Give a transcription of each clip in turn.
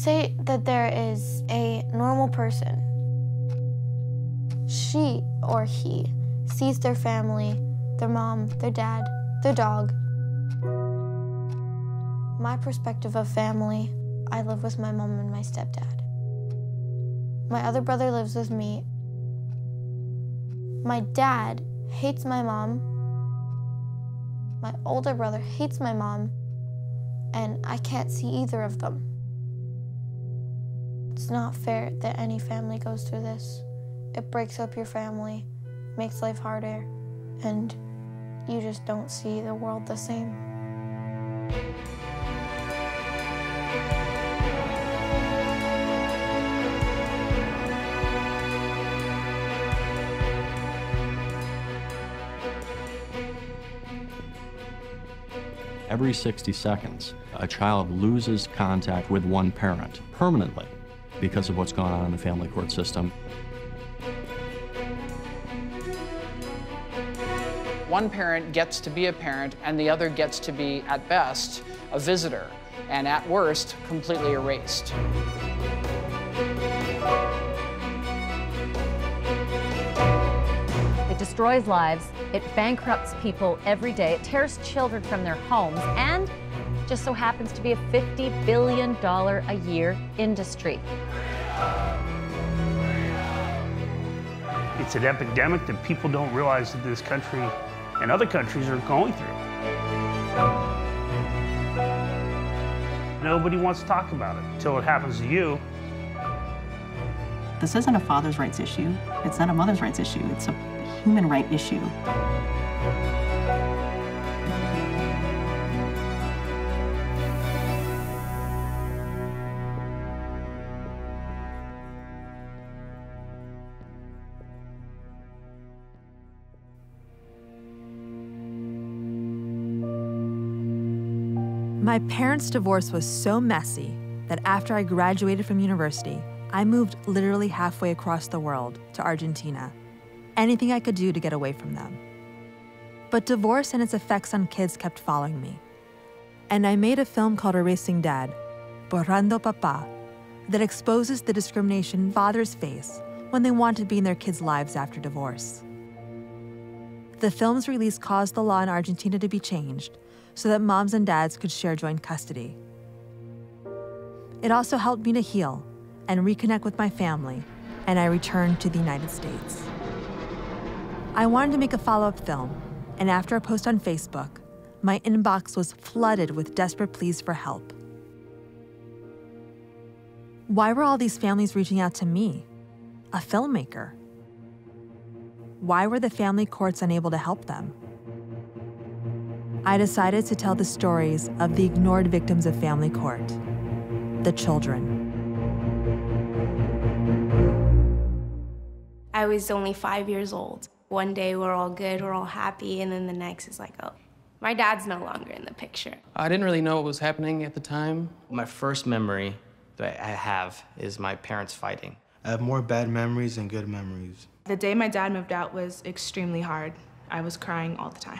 Say that there is a normal person. She or he sees their family, their mom, their dad, their dog. My perspective of family, I live with my mom and my stepdad. My other brother lives with me. My dad hates my mom. My older brother hates my mom, and I can't see either of them. It's not fair that any family goes through this. It breaks up your family, makes life harder, and you just don't see the world the same. Every 60 seconds, a child loses contact with one parent permanently because of what's going on in the family court system. One parent gets to be a parent, and the other gets to be, at best, a visitor, and at worst, completely erased. It destroys lives, it bankrupts people every day, it tears children from their homes, and just so happens to be a $50 billion a year industry. It's an epidemic that people don't realize that this country and other countries are going through. Nobody wants to talk about it until it happens to you. This isn't a father's rights issue. It's not a mother's rights issue. It's a human right issue. My parents' divorce was so messy that after I graduated from university, I moved literally halfway across the world to Argentina. Anything I could do to get away from them. But divorce and its effects on kids kept following me. And I made a film called Erasing Dad, Borrando Papá, that exposes the discrimination fathers face when they want to be in their kids' lives after divorce. The film's release caused the law in Argentina to be changed so that moms and dads could share joint custody. It also helped me to heal and reconnect with my family, and I returned to the United States. I wanted to make a follow-up film, and after a post on Facebook, my inbox was flooded with desperate pleas for help. Why were all these families reaching out to me, a filmmaker? Why were the family courts unable to help them? I decided to tell the stories of the ignored victims of family court, the children. I was only 5 years old. One day we're all good, we're all happy, and then the next is like, oh, my dad's no longer in the picture. I didn't really know what was happening at the time. My first memory that I have is my parents fighting. I have more bad memories than good memories. The day my dad moved out was extremely hard. I was crying all the time.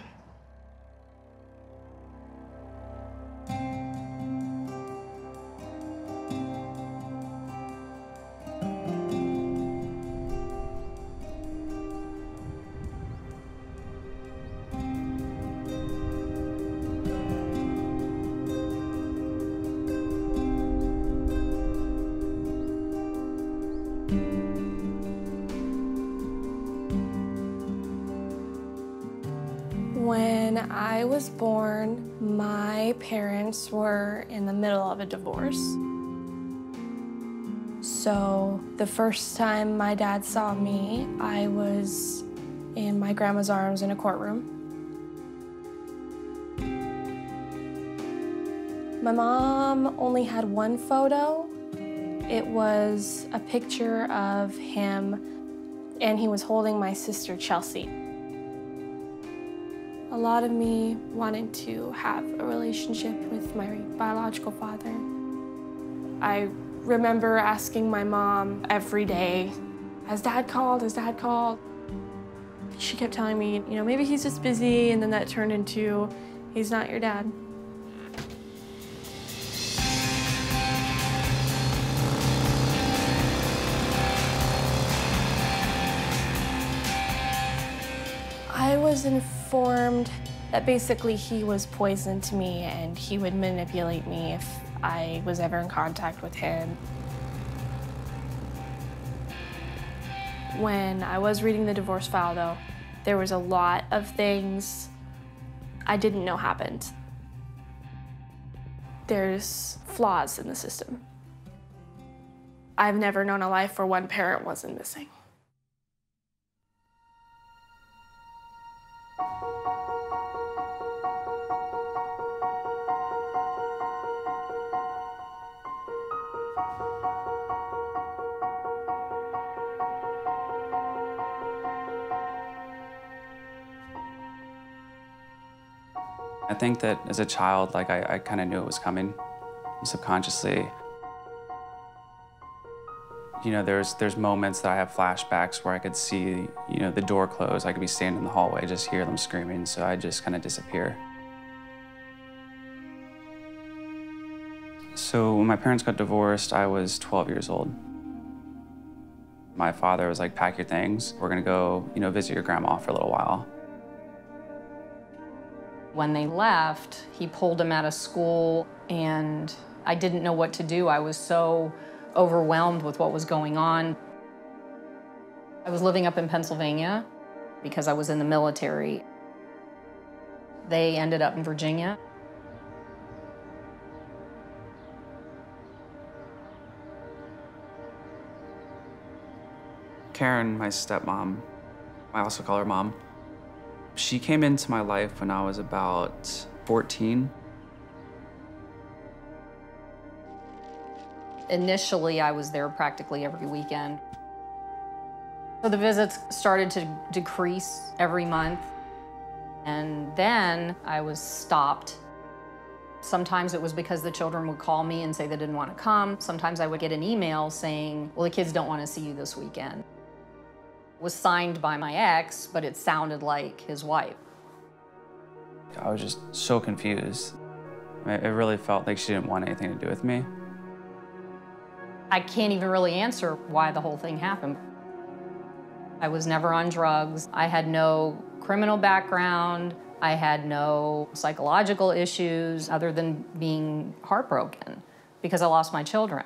When I was born, my parents were in the middle of a divorce. So the first time my dad saw me, I was in my grandma's arms in a courtroom. My mom only had one photo. It was a picture of him, and he was holding my sister, Chelsea. A lot of me wanted to have a relationship with my biological father. I remember asking my mom every day, has Dad called, has Dad called? She kept telling me, you know, maybe he's just busy, and then that turned into, he's not your dad. I was informed that basically he was poison to me and he would manipulate me if I was ever in contact with him. When I was reading the divorce file, though, there was a lot of things I didn't know happened. There's flaws in the system. I've never known a life where one parent wasn't missing. I think that as a child, like I kind of knew it was coming subconsciously. You know, there's moments that I have flashbacks where I could see, you know, the door close. I could be standing in the hallway, just hear them screaming, so I just kind of disappear. So when my parents got divorced, I was 12 years old. My father was like, pack your things. We're gonna go, you know, visit your grandma for a little while. When they left, he pulled him out of school, and I didn't know what to do. I was so overwhelmed with what was going on. I was living up in Pennsylvania because I was in the military. They ended up in Virginia. Karen, my stepmom, I also call her mom, she came into my life when I was about 14. Initially, I was there practically every weekend. So the visits started to decrease every month. And then I was stopped. Sometimes it was because the children would call me and say they didn't want to come. Sometimes I would get an email saying, well, the kids don't want to see you this weekend. It was signed by my ex, but it sounded like his wife. I was just so confused. It really felt like she didn't want anything to do with me. I can't even really answer why the whole thing happened. I was never on drugs. I had no criminal background. I had no psychological issues other than being heartbroken because I lost my children.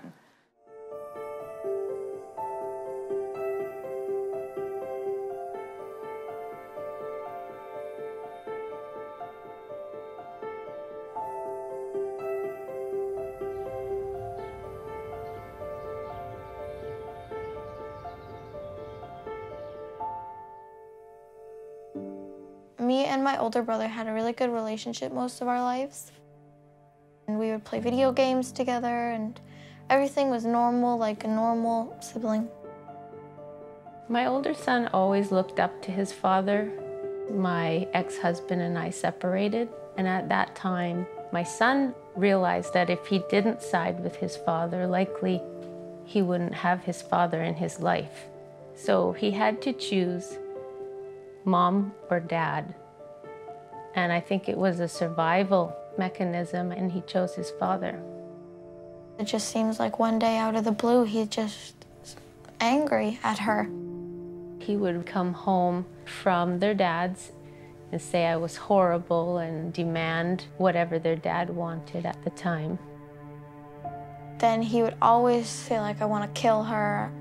Me and my older brother had a really good relationship most of our lives. And we would play video games together, and everything was normal, like a normal sibling. My older son always looked up to his father. My ex-husband and I separated, and at that time, my son realized that if he didn't side with his father, likely he wouldn't have his father in his life. So he had to choose mom or dad. And I think it was a survival mechanism, and he chose his father. It just seems like one day out of the blue, he's just angry at her. He would come home from their dad's and say I was horrible and demand whatever their dad wanted at the time. Then he would always say, like, I want to kill her.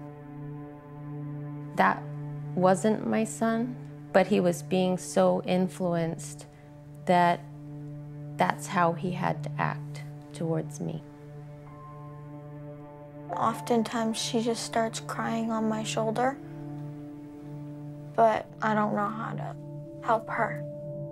That wasn't my son, but he was being so influenced that that's how he had to act towards me. Oftentimes she just starts crying on my shoulder, but I don't know how to help her.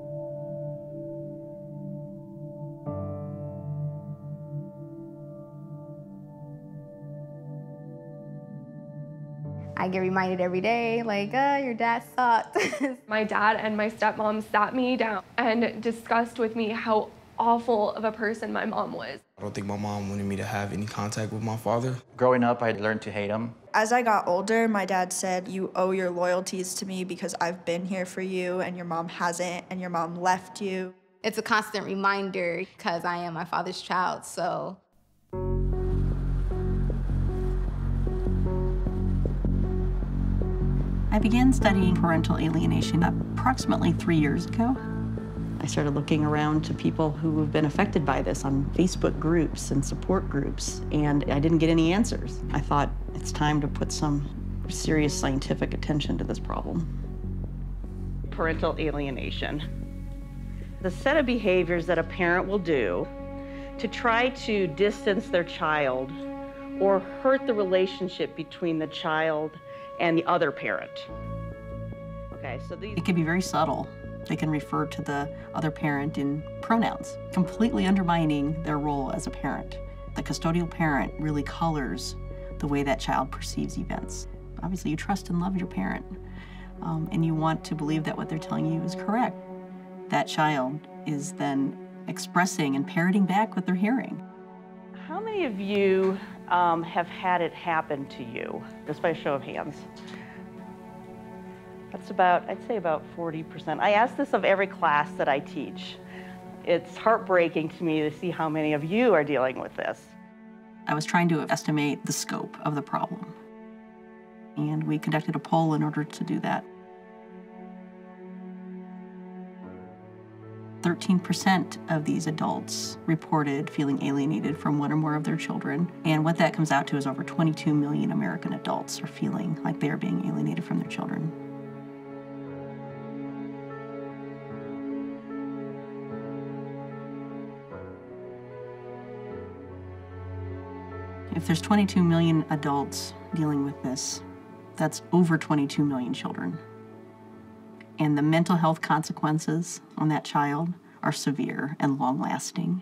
I get reminded every day, like, your dad sucked. My dad and my stepmom sat me down and discussed with me how awful of a person my mom was. I don't think my mom wanted me to have any contact with my father. Growing up, I learned to hate him. As I got older, my dad said, you owe your loyalties to me because I've been here for you and your mom hasn't, and your mom left you. It's a constant reminder because I am my father's child, so. I began studying parental alienation approximately 3 years ago. I started looking around to people who have been affected by this on Facebook groups and support groups, and I didn't get any answers. I thought it's time to put some serious scientific attention to this problem. Parental alienation. The set of behaviors that a parent will do to try to distance their child or hurt the relationship between the child and the other parent. Okay, so these... It can be very subtle. They can refer to the other parent in pronouns, completely undermining their role as a parent. The custodial parent really colors the way that child perceives events. Obviously, you trust and love your parent, and you want to believe that what they're telling you is correct. That child is then expressing and parroting back what they're hearing. How many of you have had it happen to you? Just by a show of hands. That's about, I'd say about 40%. I ask this of every class that I teach. It's heartbreaking to me to see how many of you are dealing with this. I was trying to estimate the scope of the problem, and we conducted a poll in order to do that. 13% of these adults reported feeling alienated from one or more of their children, and what that comes out to is over 22 million American adults are feeling like they are being alienated from their children. If there's 22 million adults dealing with this, that's over 22 million children. And the mental health consequences on that child are severe and long-lasting.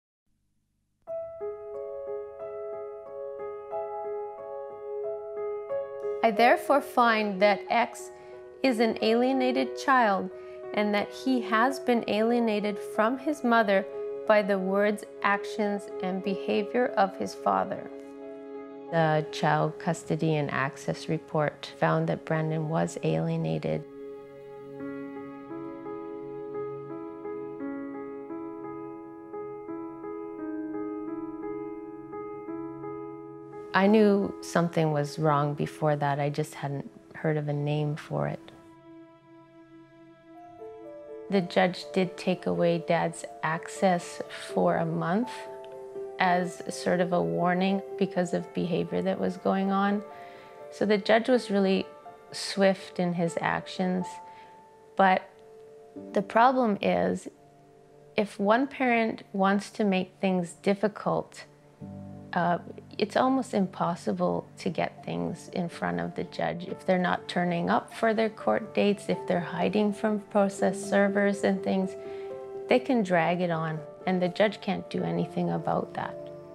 I therefore find that X is an alienated child and that he has been alienated from his mother by the words, actions, and behavior of his father. The Child Custody and Access Report found that Brandon was alienated. I knew something was wrong before that. I just hadn't heard of a name for it. The judge did take away Dad's access for a month as sort of a warning because of behavior that was going on. So the judge was really swift in his actions. But the problem is, if one parent wants to make things difficult, it's almost impossible to get things in front of the judge. If they're not turning up for their court dates, if they're hiding from process servers and things, they can drag it on, and the judge can't do anything about that.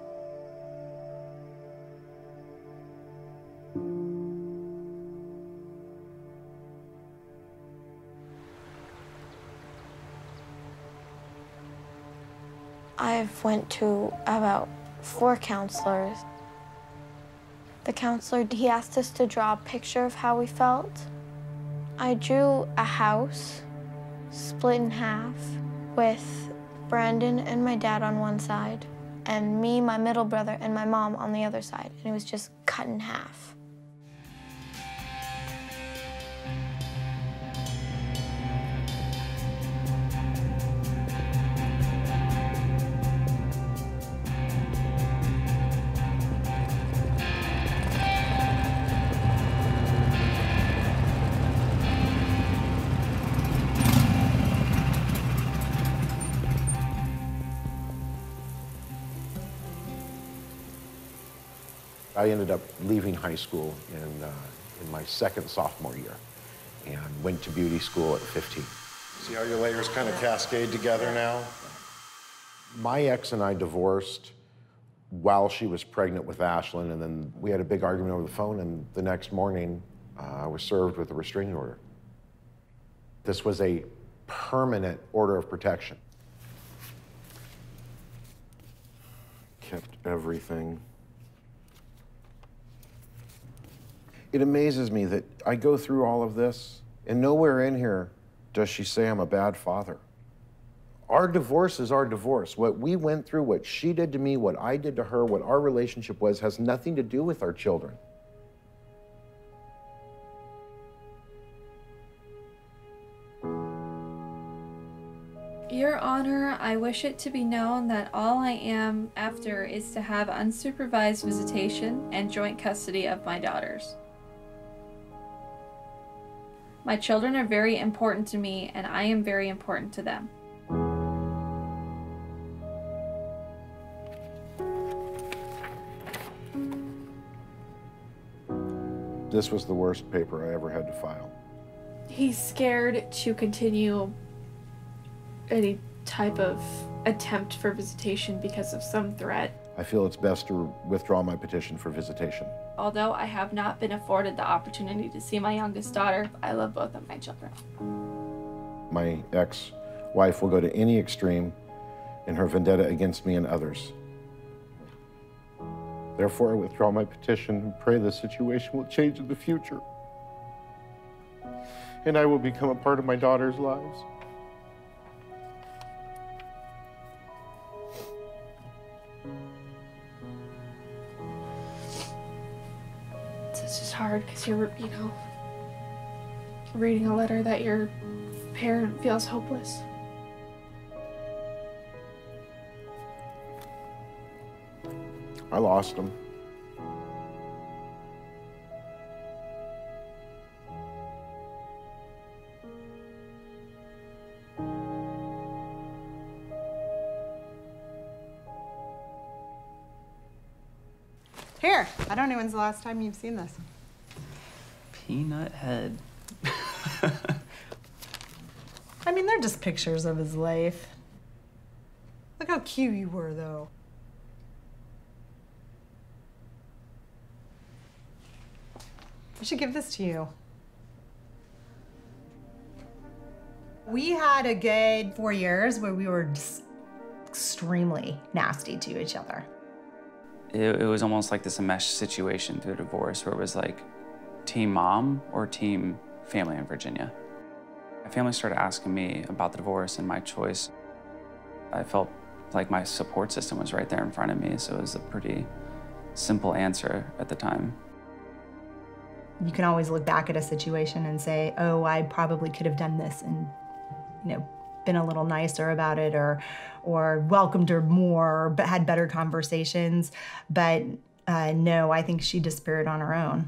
I've went to about 4 counselors. The counselor, he asked us to draw a picture of how we felt. I drew a house split in half with Brandon and my dad on one side and me, my middle brother, and my mom on the other side. And it was just cut in half. I ended up leaving high school in my second sophomore year and went to beauty school at 15. See how your layers kind of cascade together now? My ex and I divorced while she was pregnant with Ashlynn, and then we had a big argument over the phone, and the next morning I was served with a restraining order. This was a permanent order of protection. Kept everything. It amazes me that I go through all of this, and nowhere in here does she say I'm a bad father. Our divorce is our divorce. What we went through, what she did to me, what I did to her, what our relationship was, has nothing to do with our children. Your Honor, I wish it to be known that all I am after is to have unsupervised visitation and joint custody of my daughters. My children are very important to me, and I am very important to them. This was the worst paper I ever had to file. He's scared to continue any type of attempt for visitation because of some threat. I feel it's best to withdraw my petition for visitation. Although I have not been afforded the opportunity to see my youngest daughter, I love both of my children. My ex-wife will go to any extreme in her vendetta against me and others. Therefore, I withdraw my petition and pray the situation will change in the future. And I will become a part of my daughter's lives. This is hard because you're, reading a letter that your parent feels hopeless. I lost him. Here, I don't know when's the last time you've seen this. Peanut head. I mean, they're just pictures of his life. Look how cute you were, though. I should give this to you. We had a good 4 years where we were just extremely nasty to each other. It was almost like this enmeshed situation through a divorce where it was like team mom or team family in Virginia. My family started asking me about the divorce and my choice. I felt like my support system was right there in front of me, so it was a pretty simple answer at the time. You can always look back at a situation and say, oh, I probably could have done this and, been a little nicer about it or welcomed her more, but had better conversations. But no, I think she disappeared on her own.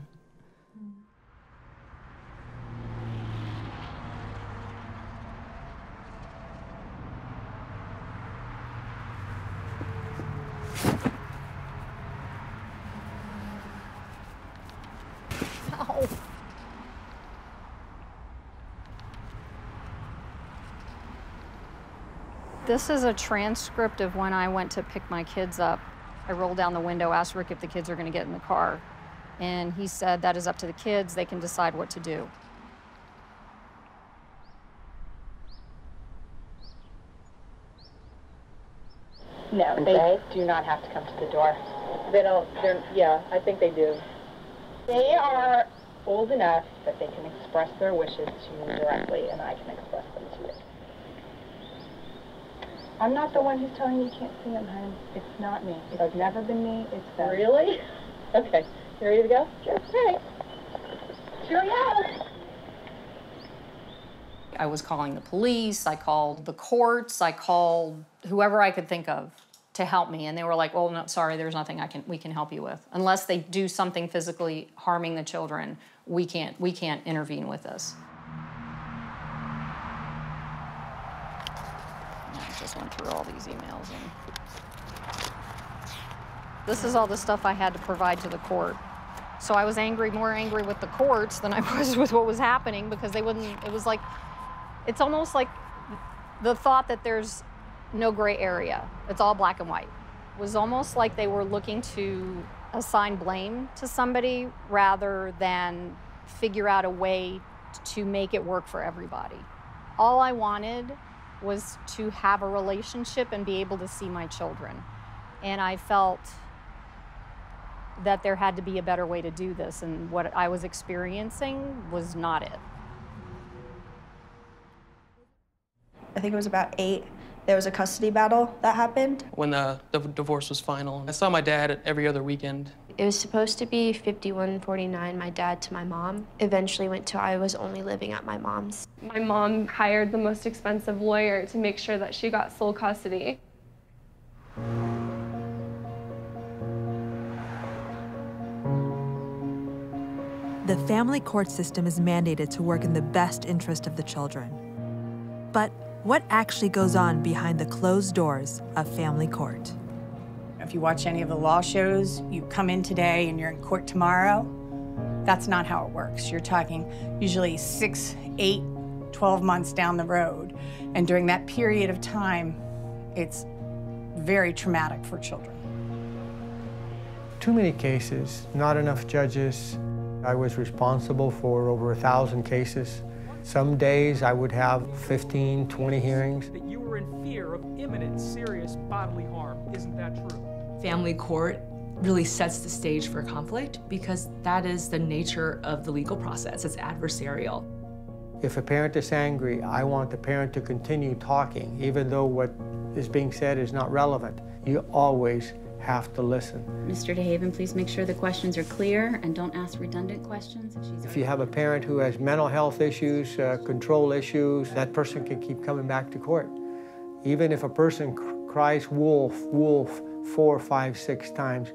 Ow. This is a transcript of when I went to pick my kids up. I rolled down the window, asked Rick if the kids are going to get in the car. And he said, that is up to the kids. They can decide what to do. No, they do not have to come to the door. They don't, yeah, I think they do. They are old enough that they can express their wishes to you directly, and I can express them to you. I'm not the one who's telling you you can't see them, hon. It's not me. It's never been me. It's them. Really? Okay. You ready to go? Sure. All right. Cheerio. I was calling the police, I called the courts, I called whoever I could think of to help me, and they were like, well, no, sorry, there's nothing we can help you with. Unless they do something physically harming the children, we can't intervene with this. I just went through all these emails, and this is all the stuff I had to provide to the court. So I was more angry with the courts than I was with what was happening, because they wouldn't, it was like, it's almost like the thought that there's no gray area. It's all black and white. It was almost like they were looking to assign blame to somebody rather than figure out a way to make it work for everybody. All I wanted was to have a relationship and be able to see my children. And I felt that there had to be a better way to do this, and what I was experiencing was not it. I think it was about 8. There was a custody battle that happened. When the divorce was final, I saw my dad every other weekend. It was supposed to be 51-49, my dad to my mom. Eventually went to I was only living at my mom's. My mom hired the most expensive lawyer to make sure that she got sole custody. The family court system is mandated to work in the best interest of the children. But what actually goes on behind the closed doors of family court? If you watch any of the law shows, you come in today and you're in court tomorrow. That's not how it works. You're talking usually 6, 8, 12 months down the road. And during that period of time, it's very traumatic for children. Too many cases, not enough judges. I was responsible for over 1,000 cases. Some days I would have 15, 20 hearings. That you were in fear of imminent, serious bodily harm. Isn't that true? Family court really sets the stage for conflict because that is the nature of the legal process. It's adversarial. If a parent is angry, I want the parent to continue talking, even though what is being said is not relevant. You always have to listen. Mr. DeHaven, please make sure the questions are clear and don't ask redundant questions. If you have a parent who has mental health issues, control issues, that person can keep coming back to court. Even if a person cries wolf, wolf 4, 5, 6 times.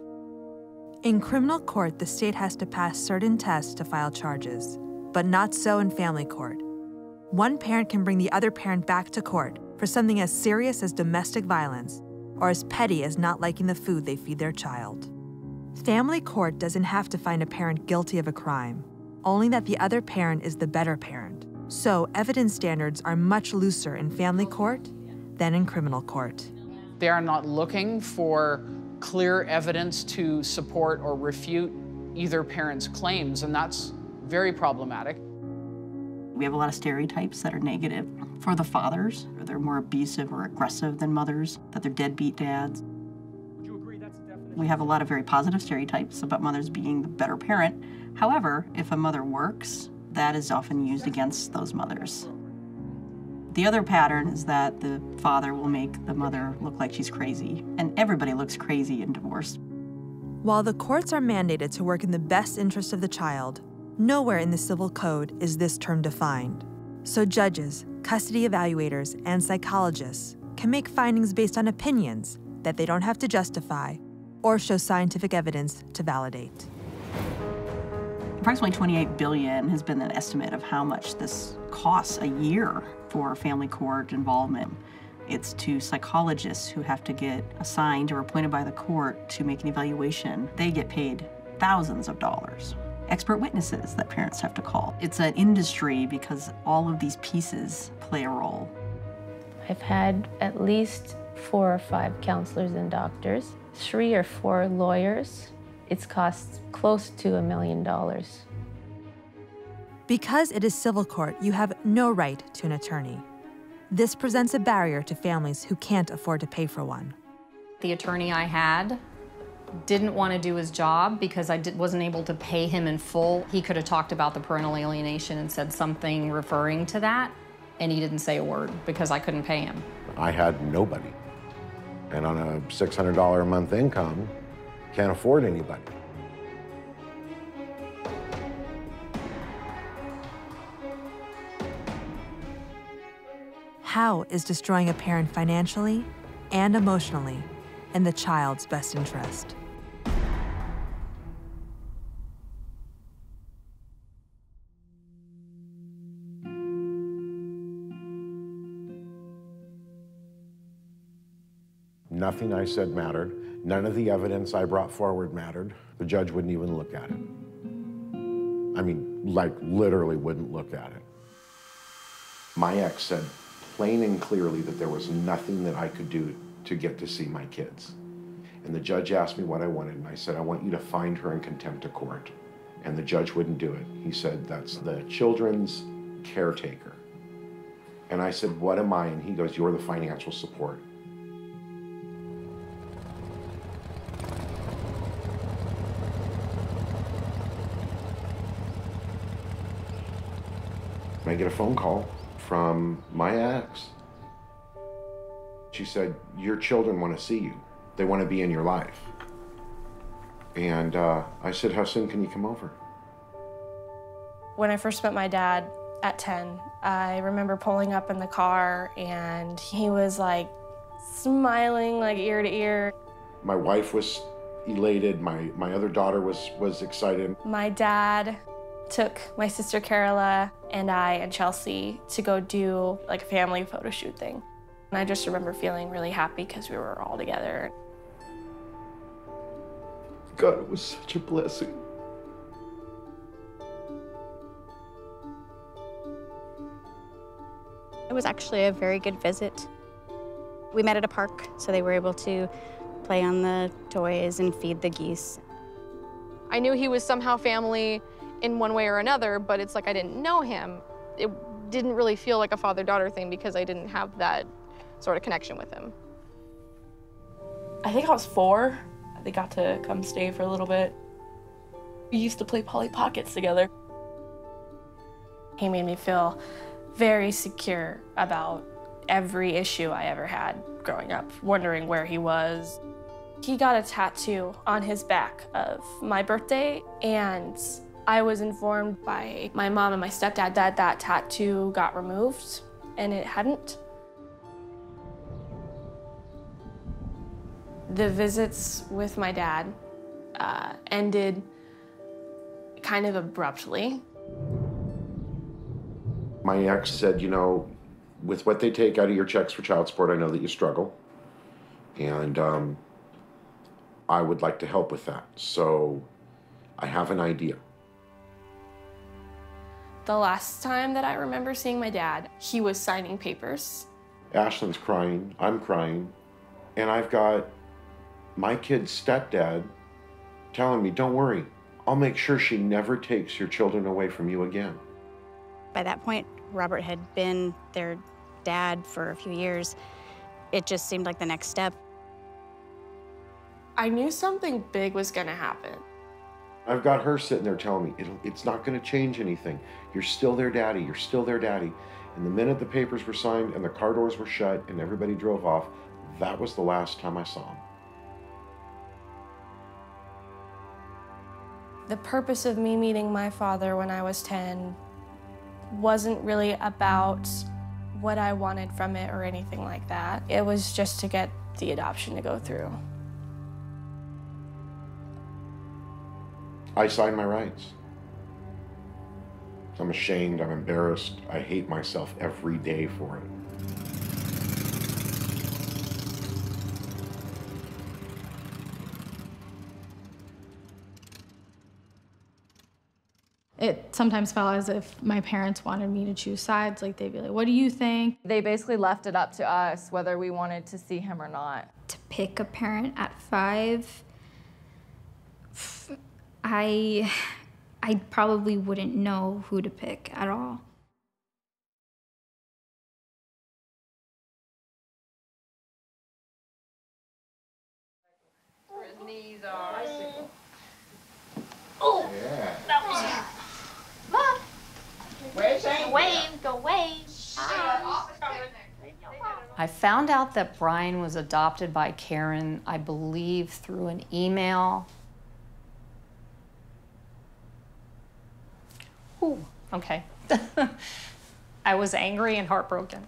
In criminal court, the state has to pass certain tests to file charges, but not so in family court. One parent can bring the other parent back to court for something as serious as domestic violence or as petty as not liking the food they feed their child. Family court doesn't have to find a parent guilty of a crime, only that the other parent is the better parent. So evidence standards are much looser in family court than in criminal court. They are not looking for clear evidence to support or refute either parent's claims, and that's very problematic. We have a lot of stereotypes that are negative for the fathers. They're more abusive or aggressive than mothers, that they're deadbeat dads. Would you agree that's a definition? We have a lot of very positive stereotypes about mothers being the better parent. However, if a mother works, that is often used against those mothers. The other pattern is that the father will make the mother look like she's crazy, and everybody looks crazy in divorce. While the courts are mandated to work in the best interest of the child, nowhere in the civil code is this term defined. So judges, custody evaluators, and psychologists can make findings based on opinions that they don't have to justify or show scientific evidence to validate. Approximately $28 billion has been an estimate of how much this costs a year for family court involvement. It's to psychologists who have to get assigned or appointed by the court to make an evaluation. They get paid thousands of dollars. Expert witnesses that parents have to call. It's an industry because all of these pieces play a role. I've had at least 4 or 5 counselors and doctors, 3 or 4 lawyers. It's cost close to $1 million. Because it is civil court, you have no right to an attorney. This presents a barrier to families who can't afford to pay for one. The attorney I had didn't want to do his job because I wasn't able to pay him in full. He could have talked about the parental alienation and said something referring to that, and he didn't say a word because I couldn't pay him. I had nobody. And on a $600 a month income, can't afford anybody. How is destroying a parent financially and emotionally in the child's best interest? Nothing I said mattered. None of the evidence I brought forward mattered. The judge wouldn't even look at it. I mean, like, literally wouldn't look at it. My ex said plain and clearly that there was nothing that I could do to get to see my kids. And the judge asked me what I wanted, and I said, I want you to find her in contempt of court. And the judge wouldn't do it. He said, that's the children's caretaker. And I said, what am I? And he goes, you're the financial support. I get a phone call from my ex. She said, your children want to see you. They want to be in your life. And I said, how soon can you come over? When I first met my dad at 10, I remember pulling up in the car and he was like smiling like ear to ear. My wife was elated. My other daughter was excited. My dad took my sister Carola and I and Chelsea to go do like a family photo shoot thing. And I just remember feeling really happy because we were all together. God, it was such a blessing. It was actually a very good visit. We met at a park, so they were able to play on the toys and feed the geese. I knew he was somehow family in one way or another, but it's like I didn't know him. It didn't really feel like a father-daughter thing because I didn't have that sort of connection with him. I think I was 4. They got to come stay for a little bit. We used to play Polly Pockets together. He made me feel very secure about every issue I ever had growing up, wondering where he was. He got a tattoo on his back of my birthday, and I was informed by my mom and my stepdad that that tattoo got removed, and it hadn't. The visits with my dad ended kind of abruptly. My ex said, you know, with what they take out of your checks for child support, I know that you struggle. And I would like to help with that. So I have an idea. The last time that I remember seeing my dad, he was signing papers. Ashlynn's crying, I'm crying, and I've got my kid's stepdad telling me, don't worry, I'll make sure she never takes your children away from you again. By that point, Robert had been their dad for a few years. It just seemed like the next step. I knew something big was gonna happen. I've got her sitting there telling me, it's not gonna change anything. You're still their daddy, you're still their daddy. And the minute the papers were signed and the car doors were shut and everybody drove off, that was the last time I saw him. The purpose of me meeting my father when I was 10 wasn't really about what I wanted from it or anything like that. It was just to get the adoption to go through. I signed my rights. I'm ashamed, I'm embarrassed, I hate myself every day for it. It sometimes felt as if my parents wanted me to choose sides. Like, they'd be like, what do you think? They basically left it up to us whether we wanted to see him or not. To pick a parent at 5, I probably wouldn't know who to pick at all. Where his knees are. Oh, yeah. That was Mom. Where's Shane? Wave, go wave. I found out that Brian was adopted by Karen, I believe, through an email. Ooh, okay. I was angry and heartbroken.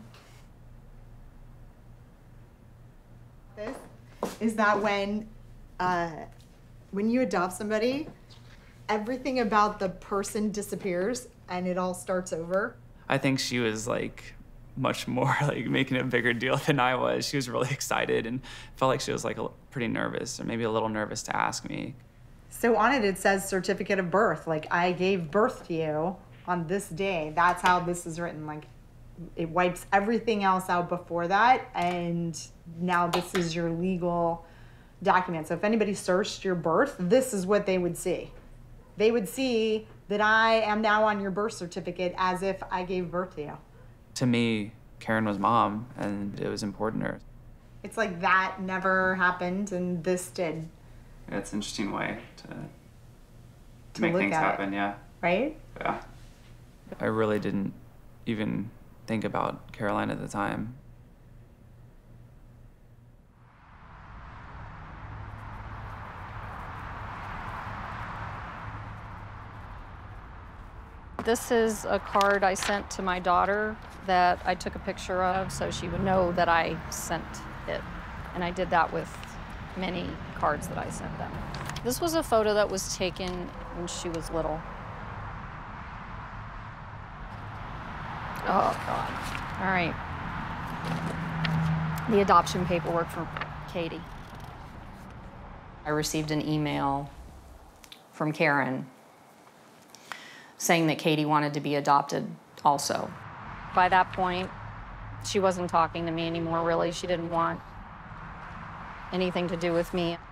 This is that when you adopt somebody, everything about the person disappears and it all starts over. I think she was like much more like making a bigger deal than I was. She was really excited and felt like she was like pretty nervous, or maybe a little nervous to ask me. So on it says certificate of birth. Like, I gave birth to you on this day. That's how this is written. Like, it wipes everything else out before that, and now this is your legal document. So if anybody searched your birth, this is what they would see. They would see that I am now on your birth certificate as if I gave birth to you. To me, Karen was mom, and it was important to her. It's like that never happened, and this did. Yeah, it's an interesting way to make things happen, yeah. Right? Yeah. I really didn't even think about Caroline at the time. This is a card I sent to my daughter that I took a picture of so she would know that I sent it. And I did that with many cards that I sent them. This was a photo that was taken when she was little. Oh, God. All right. The adoption paperwork for Katie. I received an email from Karen saying that Katie wanted to be adopted also. By that point, she wasn't talking to me anymore, really. She didn't want anything to do with me.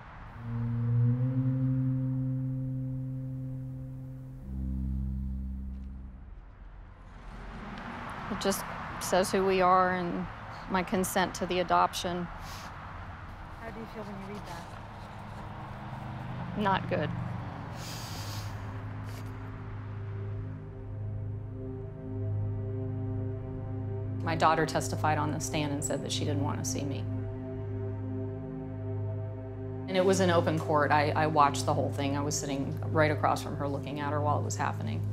It just says who we are and my consent to the adoption. How do you feel when you read that? Not good. My daughter testified on the stand and said that she didn't want to see me. And it was an open court. I watched the whole thing. I was sitting right across from her looking at her while it was happening.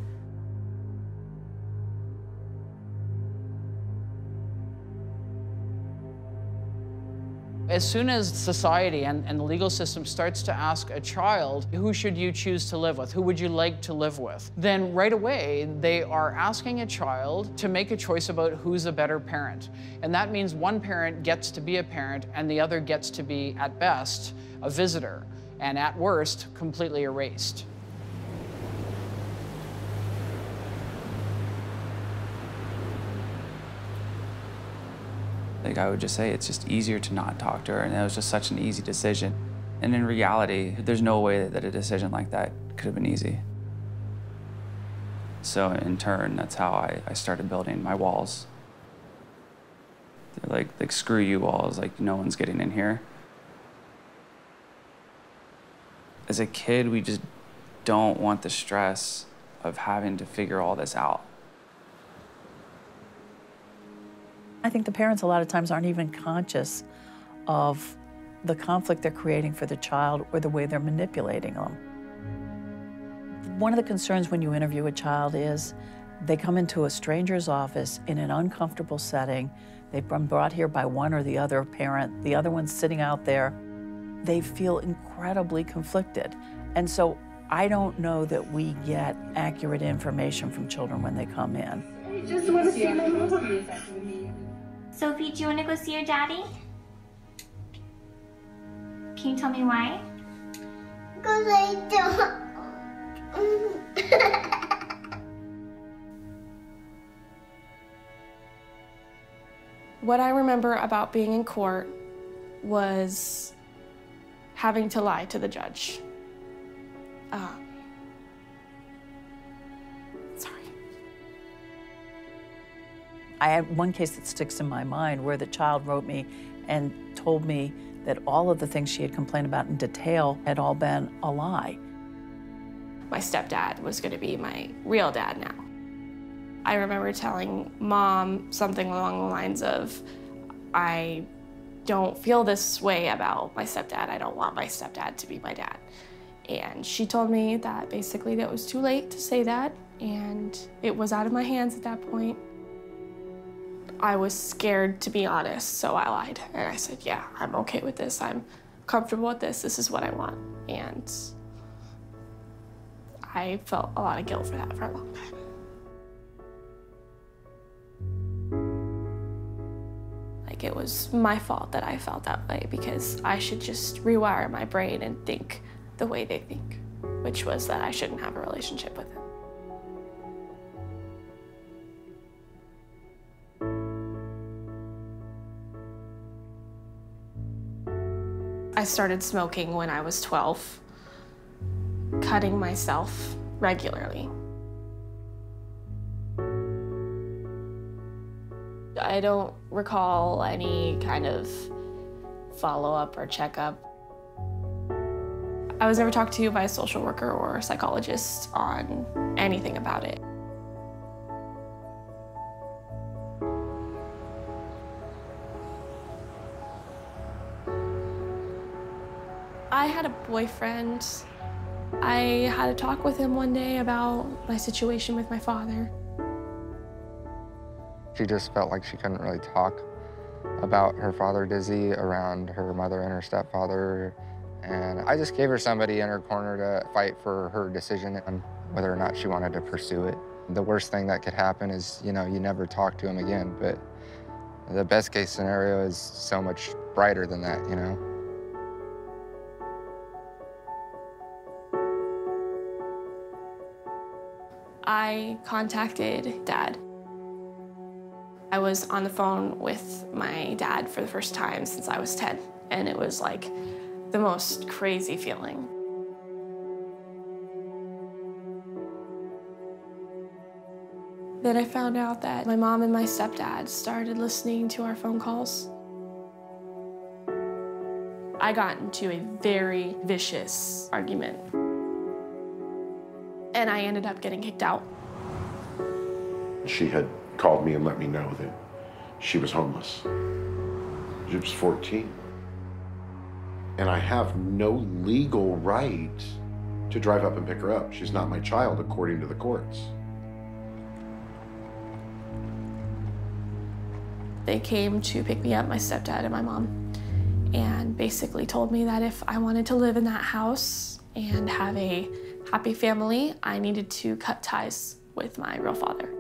As soon as society and the legal system starts to ask a child, who should you choose to live with? Who would you like to live with? Then right away, they are asking a child to make a choice about who's a better parent. And that means one parent gets to be a parent and the other gets to be, at best, a visitor, and at worst, completely erased. Like, I would just say it's just easier to not talk to her, and it was just such an easy decision. And in reality, there's no way that a decision like that could have been easy. So in turn, that's how I started building my walls. They're like screw you walls, like no one's getting in here. As a kid, we just don't want the stress of having to figure all this out. I think the parents a lot of times aren't even conscious of the conflict they're creating for the child or the way they're manipulating them. One of the concerns when you interview a child is they come into a stranger's office in an uncomfortable setting. They've been brought here by one or the other parent. The other one's sitting out there. They feel incredibly conflicted. And so I don't know that we get accurate information from children when they come in. I just want to see my mom. Sophie, do you want to go see your daddy? Can you tell me why? Because I don't. What I remember about being in court was having to lie to the judge. I had one case that sticks in my mind where the child wrote me and told me that all of the things she had complained about in detail had all been a lie. My stepdad was going to be my real dad now. I remember telling Mom something along the lines of, I don't feel this way about my stepdad. I don't want my stepdad to be my dad. And she told me that basically that it was too late to say that, and it was out of my hands at that point. I was scared, to be honest, so I lied. And I said, yeah, I'm okay with this. I'm comfortable with this. This is what I want. And I felt a lot of guilt for that for a long time. Like, it was my fault that I felt that way because I should just rewire my brain and think the way they think, which was that I shouldn't have a relationship with him. I started smoking when I was 12, cutting myself regularly. I don't recall any kind of follow-up or checkup. I was never talked to by a social worker or a psychologist on anything about it. I had a boyfriend I had a talk with him one day about my situation with my father. She just felt like she couldn't really talk about her father, Dizzy, around her mother and her stepfather. And I just gave her somebody in her corner to fight for her decision on whether or not she wanted to pursue it. The worst thing that could happen is, you never talk to him again, but the best case scenario is so much brighter than that, I contacted Dad. I was on the phone with my dad for the first time since I was 10, and it was like the most crazy feeling. Then I found out that my mom and my stepdad started listening to our phone calls. I got into a very vicious argument, and I ended up getting kicked out. She had called me and let me know that she was homeless. She was 14. And I have no legal right to drive up and pick her up. She's not my child according to the courts. They came to pick me up, my stepdad and my mom, and basically told me that if I wanted to live in that house and have a happy family, I needed to cut ties with my real father.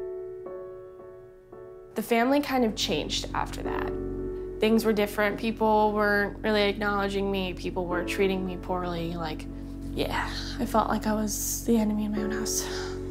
The family kind of changed after that. Things were different. People weren't really acknowledging me. People were treating me poorly. Yeah, I felt like I was the enemy in my own house.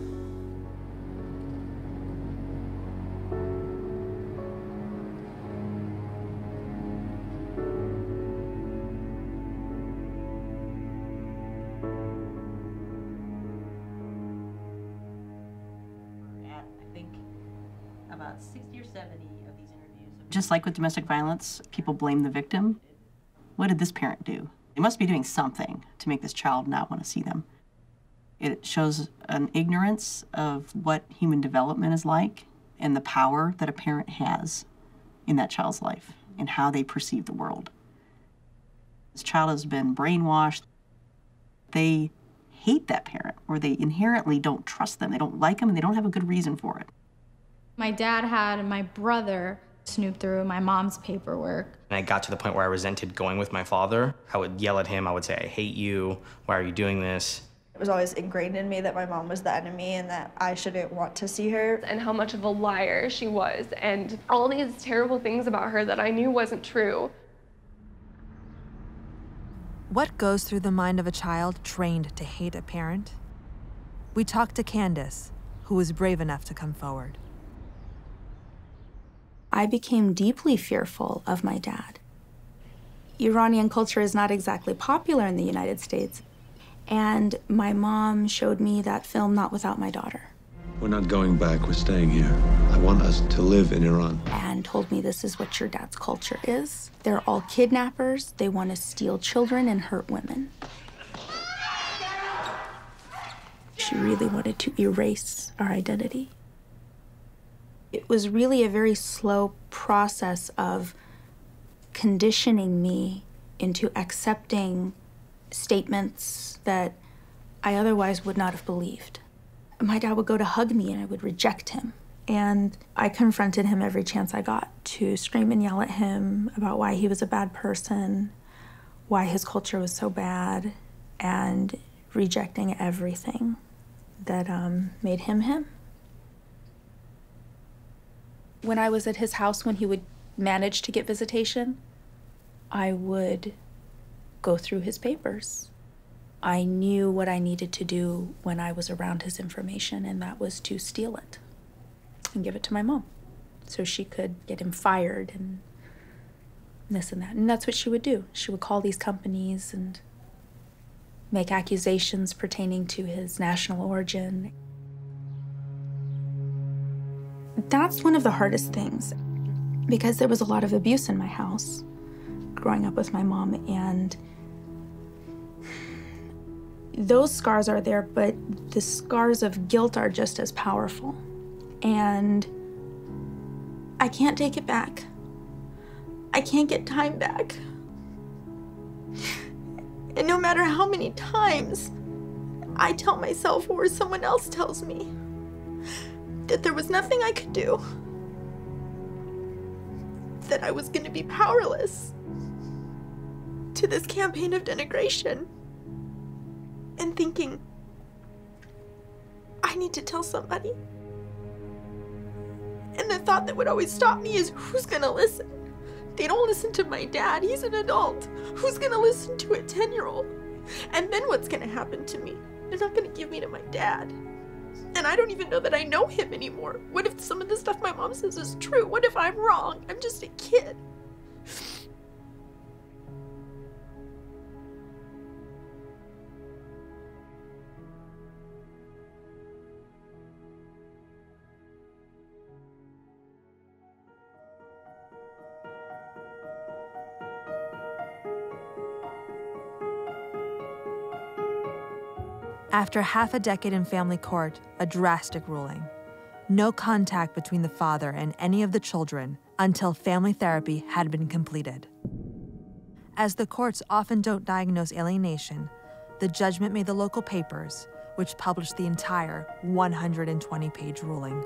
About 60 or 70 of these interviews. Just like with domestic violence, people blame the victim. What did this parent do? They must be doing something to make this child not want to see them. It shows an ignorance of what human development is like and the power that a parent has in that child's life and how they perceive the world. This child has been brainwashed. They hate that parent, or they inherently don't trust them. They don't like them, and they don't have a good reason for it. My dad had my brother snoop through my mom's paperwork. And I got to the point where I resented going with my father. I would yell at him. I would say, I hate you. Why are you doing this? It was always ingrained in me that my mom was the enemy and that I shouldn't want to see her. And how much of a liar she was, and all these terrible things about her that I knew wasn't true. What goes through the mind of a child trained to hate a parent? We talked to Candace, who was brave enough to come forward. I became deeply fearful of my dad. Iranian culture is not exactly popular in the United States, and my mom showed me that film Not Without My Daughter. We're not going back, we're staying here. I want us to live in Iran. And told me this is what your dad's culture is. They're all kidnappers, they want to steal children and hurt women. She really wanted to erase our identity. It was really a very slow process of conditioning me into accepting statements that I otherwise would not have believed. My dad would go to hug me and I would reject him. And I confronted him every chance I got to scream and yell at him about why he was a bad person, why his culture was so bad, and rejecting everything that made him him. When I was at his house, when he would manage to get visitation, I would go through his papers. I knew what I needed to do when I was around his information, and that was to steal it and give it to my mom so she could get him fired and this and that. And that's what she would do. She would call these companies and make accusations pertaining to his national origin. That's one of the hardest things, because there was a lot of abuse in my house growing up with my mom, and those scars are there, but the scars of guilt are just as powerful. And I can't take it back. I can't get time back. And no matter how many times I tell myself or someone else tells me that there was nothing I could do, that I was going to be powerless to this campaign of denigration, and thinking, I need to tell somebody. And the thought that would always stop me is, who's going to listen? They don't listen to my dad. He's an adult. Who's going to listen to a 10-year-old? And then what's going to happen to me? They're not going to give me to my dad. And I don't even know that I know him anymore. What if some of the stuff my mom says is true? What if I'm wrong? I'm just a kid. After half a decade in family court, a drastic ruling. No contact between the father and any of the children until family therapy had been completed. As the courts often don't diagnose alienation, the judgment made the local papers, which published the entire 120-page ruling.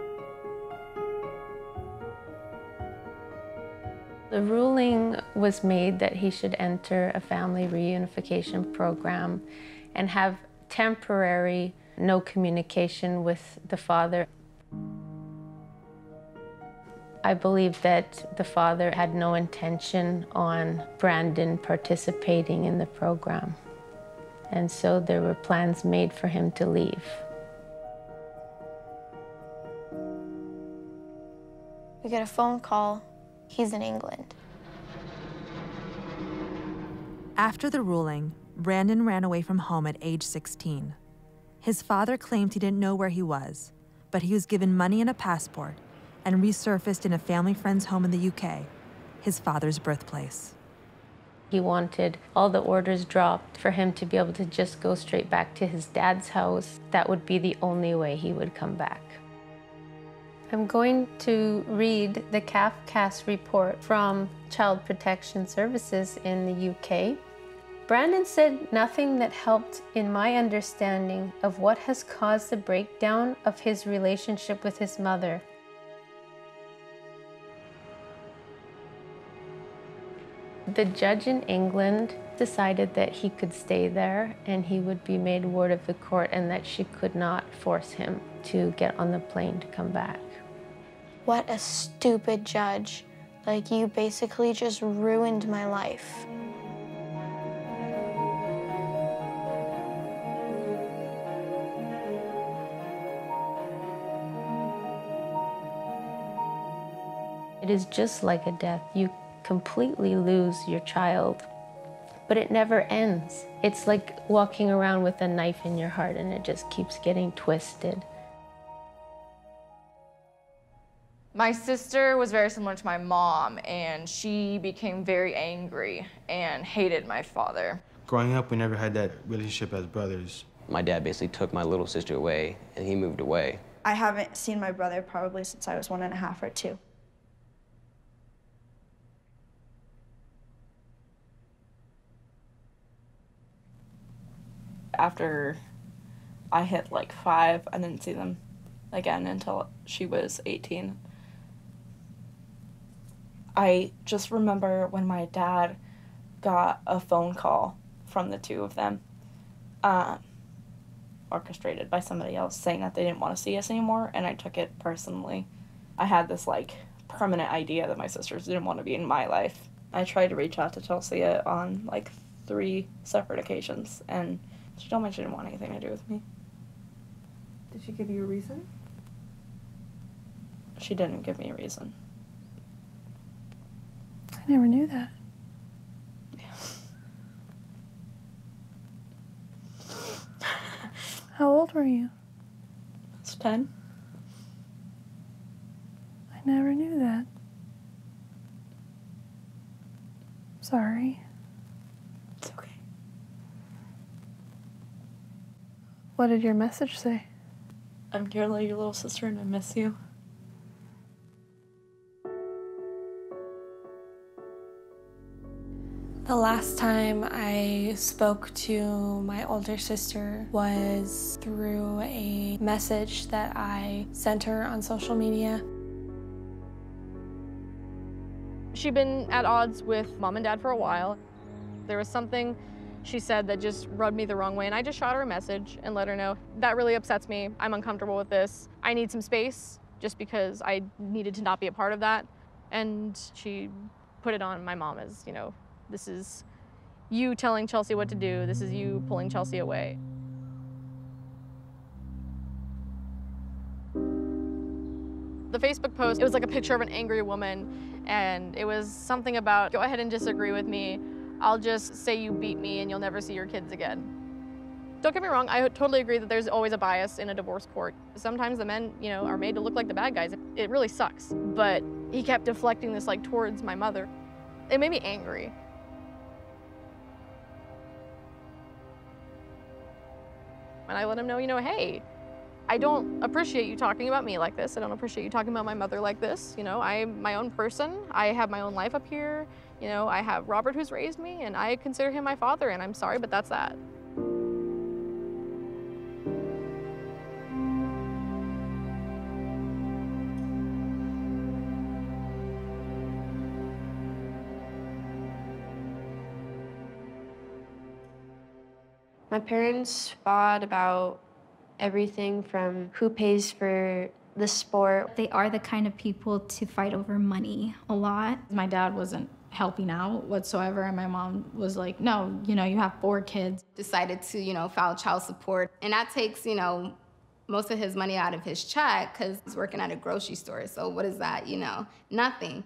The ruling was made that he should enter a family reunification program and have temporary no communication with the father. I believe that the father had no intention on Brandon participating in the program. And so there were plans made for him to leave. We get a phone call. He's in England. After the ruling, Brandon ran away from home at age 16. His father claimed he didn't know where he was, but he was given money and a passport and resurfaced in a family friend's home in the UK, his father's birthplace. He wanted all the orders dropped for him to be able to just go straight back to his dad's house. That would be the only way he would come back. I'm going to read the CAF-CAS report from Child Protection Services in the UK. Brandon said nothing that helped in my understanding of what has caused the breakdown of his relationship with his mother. The judge in England decided that he could stay there and he would be made ward of the court and that she could not force him to get on the plane to come back. What a stupid judge. Like, you basically just ruined my life. It is just like a death. You completely lose your child, but it never ends. It's like walking around with a knife in your heart and it just keeps getting twisted. My sister was very similar to my mom, and she became very angry and hated my father. Growing up, we never had that relationship as brothers. My dad basically took my little sister away, and he moved away. I haven't seen my brother probably since I was 1.5 or 2. After I hit like 5, I didn't see them again until she was 18. I just remember when my dad got a phone call from the two of them, orchestrated by somebody else, saying that they didn't want to see us anymore, and I took it personally. I had this like permanent idea that my sisters didn't want to be in my life. I tried to reach out to Chelsea on like 3 separate occasions, and she told me she didn't want anything to do with me. Did she give you a reason? She didn't give me a reason. I never knew that. How old were you? I was 10. I never knew that. Sorry. It's okay. What did your message say? I'm Carla, your little sister, and I miss you. The last time I spoke to my older sister was through a message that I sent her on social media. She'd been at odds with mom and dad for a while. There was something she said that just rubbed me the wrong way, and I just shot her a message and let her know, that really upsets me. I'm uncomfortable with this. I need some space, just because I needed to not be a part of that. And she put it on my mom as, you know, this is you telling Chelsea what to do. This is you pulling Chelsea away. The Facebook post, it was like a picture of an angry woman, and it was something about, go ahead and disagree with me. I'll just say you beat me and you'll never see your kids again. Don't get me wrong, I totally agree that there's always a bias in a divorce court. Sometimes the men, you know, are made to look like the bad guys. It really sucks. But he kept deflecting this like towards my mother. It made me angry. And I let him know, you know, hey, I don't appreciate you talking about me like this. I don't appreciate you talking about my mother like this. You know, I'm my own person. I have my own life up here. You know, I have Robert who's raised me, and I consider him my father, and I'm sorry, but that's that. My parents fought about everything from who pays for the sport. They are the kind of people to fight over money a lot. My dad wasn't helping out whatsoever, and my mom was like, no, you know, you have 4 kids. Decided to, you know, file child support, and that takes, you know, most of his money out of his check because he's working at a grocery store. So what is that, you know? Nothing.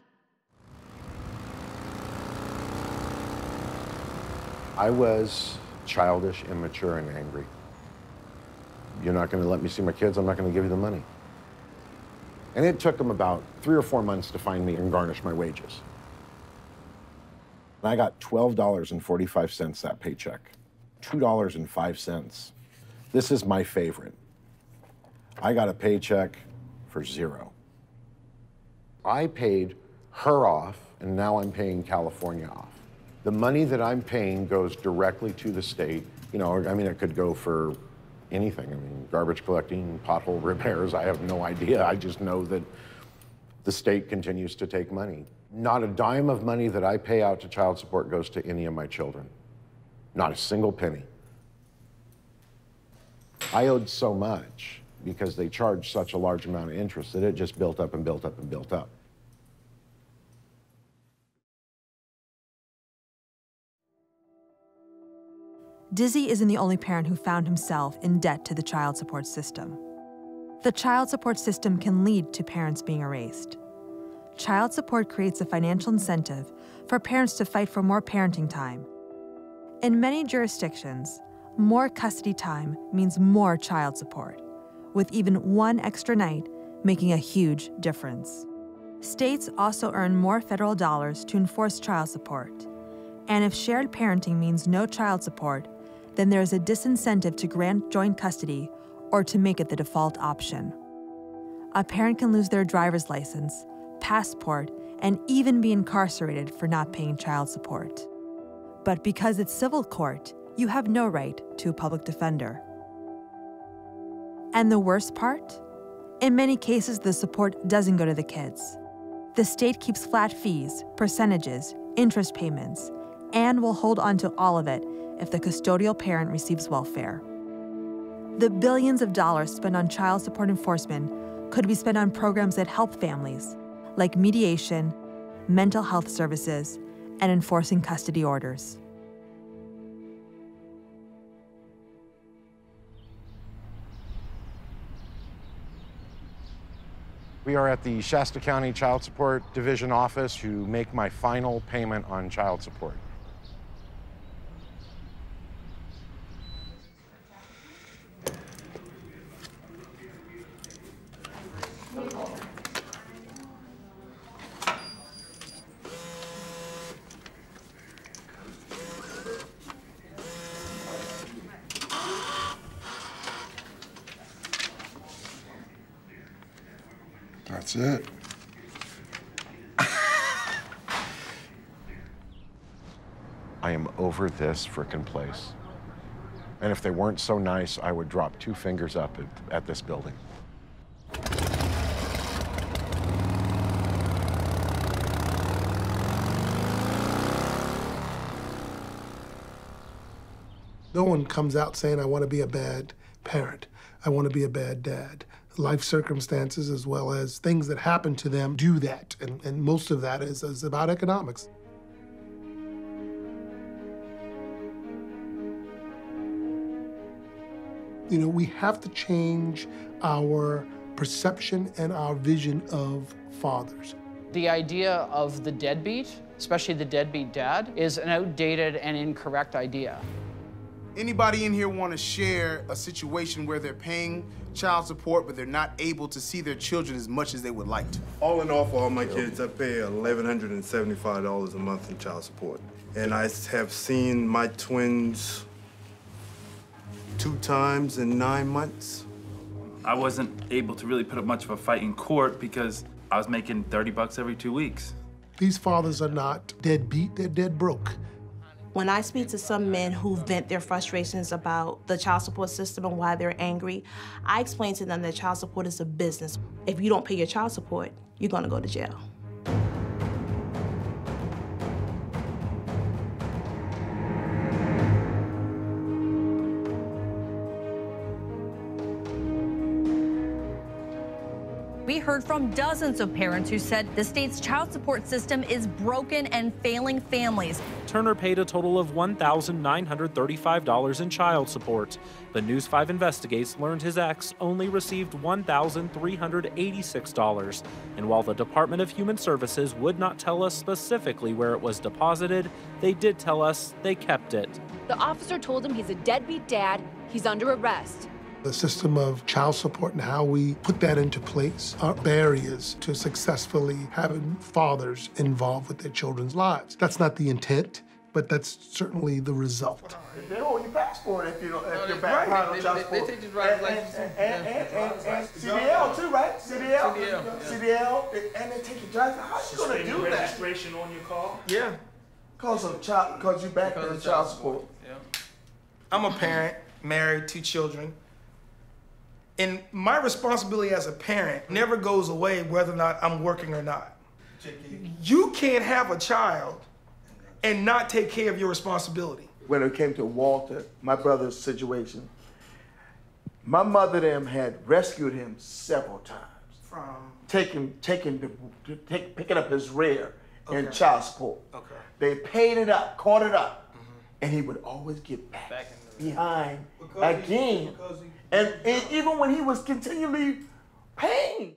I was childish, immature, and angry. You're not going to let me see my kids, I'm not going to give you the money. And it took them about 3 or 4 months to find me and garnish my wages. And I got $12.45 that paycheck, $2.05. This is my favorite. I got a paycheck for 0. I paid her off, and now I'm paying California off. The money that I'm paying goes directly to the state. You know, I mean, it could go for anything. I mean, garbage collecting, pothole repairs, I have no idea. I just know that the state continues to take money. Not a dime of money that I pay out to child support goes to any of my children. Not a single penny. I owed so much because they charged such a large amount of interest that it just built up and built up and built up. Dizzy isn't the only parent who found himself in debt to the child support system. The child support system can lead to parents being erased. Child support creates a financial incentive for parents to fight for more parenting time. In many jurisdictions, more custody time means more child support, with even one extra night making a huge difference. States also earn more federal dollars to enforce child support. And if shared parenting means no child support, then there is a disincentive to grant joint custody or to make it the default option. A parent can lose their driver's license, passport, and even be incarcerated for not paying child support. But because it's civil court, you have no right to a public defender. And the worst part? In many cases, the support doesn't go to the kids. The state keeps flat fees, percentages, interest payments, and will hold on to all of it if the custodial parent receives welfare. The billions of dollars spent on child support enforcement could be spent on programs that help families, like mediation, mental health services, and enforcing custody orders. We are at the Shasta County Child Support Division office to make my final payment on child support. That's it. I am over this frickin' place. And if they weren't so nice, I would drop 2 fingers up at this building. No one comes out saying, I want to be a bad parent. I want to be a bad dad. Life circumstances, as well as things that happen to them, do that. And most of that is about economics. You know, we have to change our perception and our vision of fathers. The idea of the deadbeat, especially the deadbeat dad, is an outdated and incorrect idea. Anybody in here want to share a situation where they're paying child support, but they're not able to see their children as much as they would like to? All in all, for all my kids, I pay $1,175 a month in child support. And I have seen my twins 2 times in 9 months. I wasn't able to really put up much of a fight in court because I was making $30 every 2 weeks. These fathers are not deadbeat, they're dead broke. When I speak to some men who vent their frustrations about the child support system and why they're angry, I explain to them that child support is a business. If you don't pay your child support, you're gonna go to jail. We heard from dozens of parents who said the state's child support system is broken and failing families. Turner paid a total of $1,935 in child support. But News 5 Investigates learned his ex only received $1,386. And while the Department of Human Services would not tell us specifically where it was deposited, they did tell us they kept it. The officer told him he's a deadbeat dad, he's under arrest. The system of child support and how we put that into place are barriers to successfully having fathers involved with their children's lives. That's not the intent, but that's certainly the result. They hold your passport if you're back behind on child support. They take your driver's license. And CDL too, right? CDL, and they take your driver's license. How you gonna do that? Registration on your car? Yeah, cause you back on child support. Yeah. I'm a parent, married, 2 children. And my responsibility as a parent never goes away whether or not I'm working or not. You can't have a child and not take care of your responsibility. When it came to Walter, my brother's situation, my mother them had rescued him several times. From? Picking up his rear in child support. Okay. They paid it up, caught it up, and he would always get back behind again. And even when he was continually paying.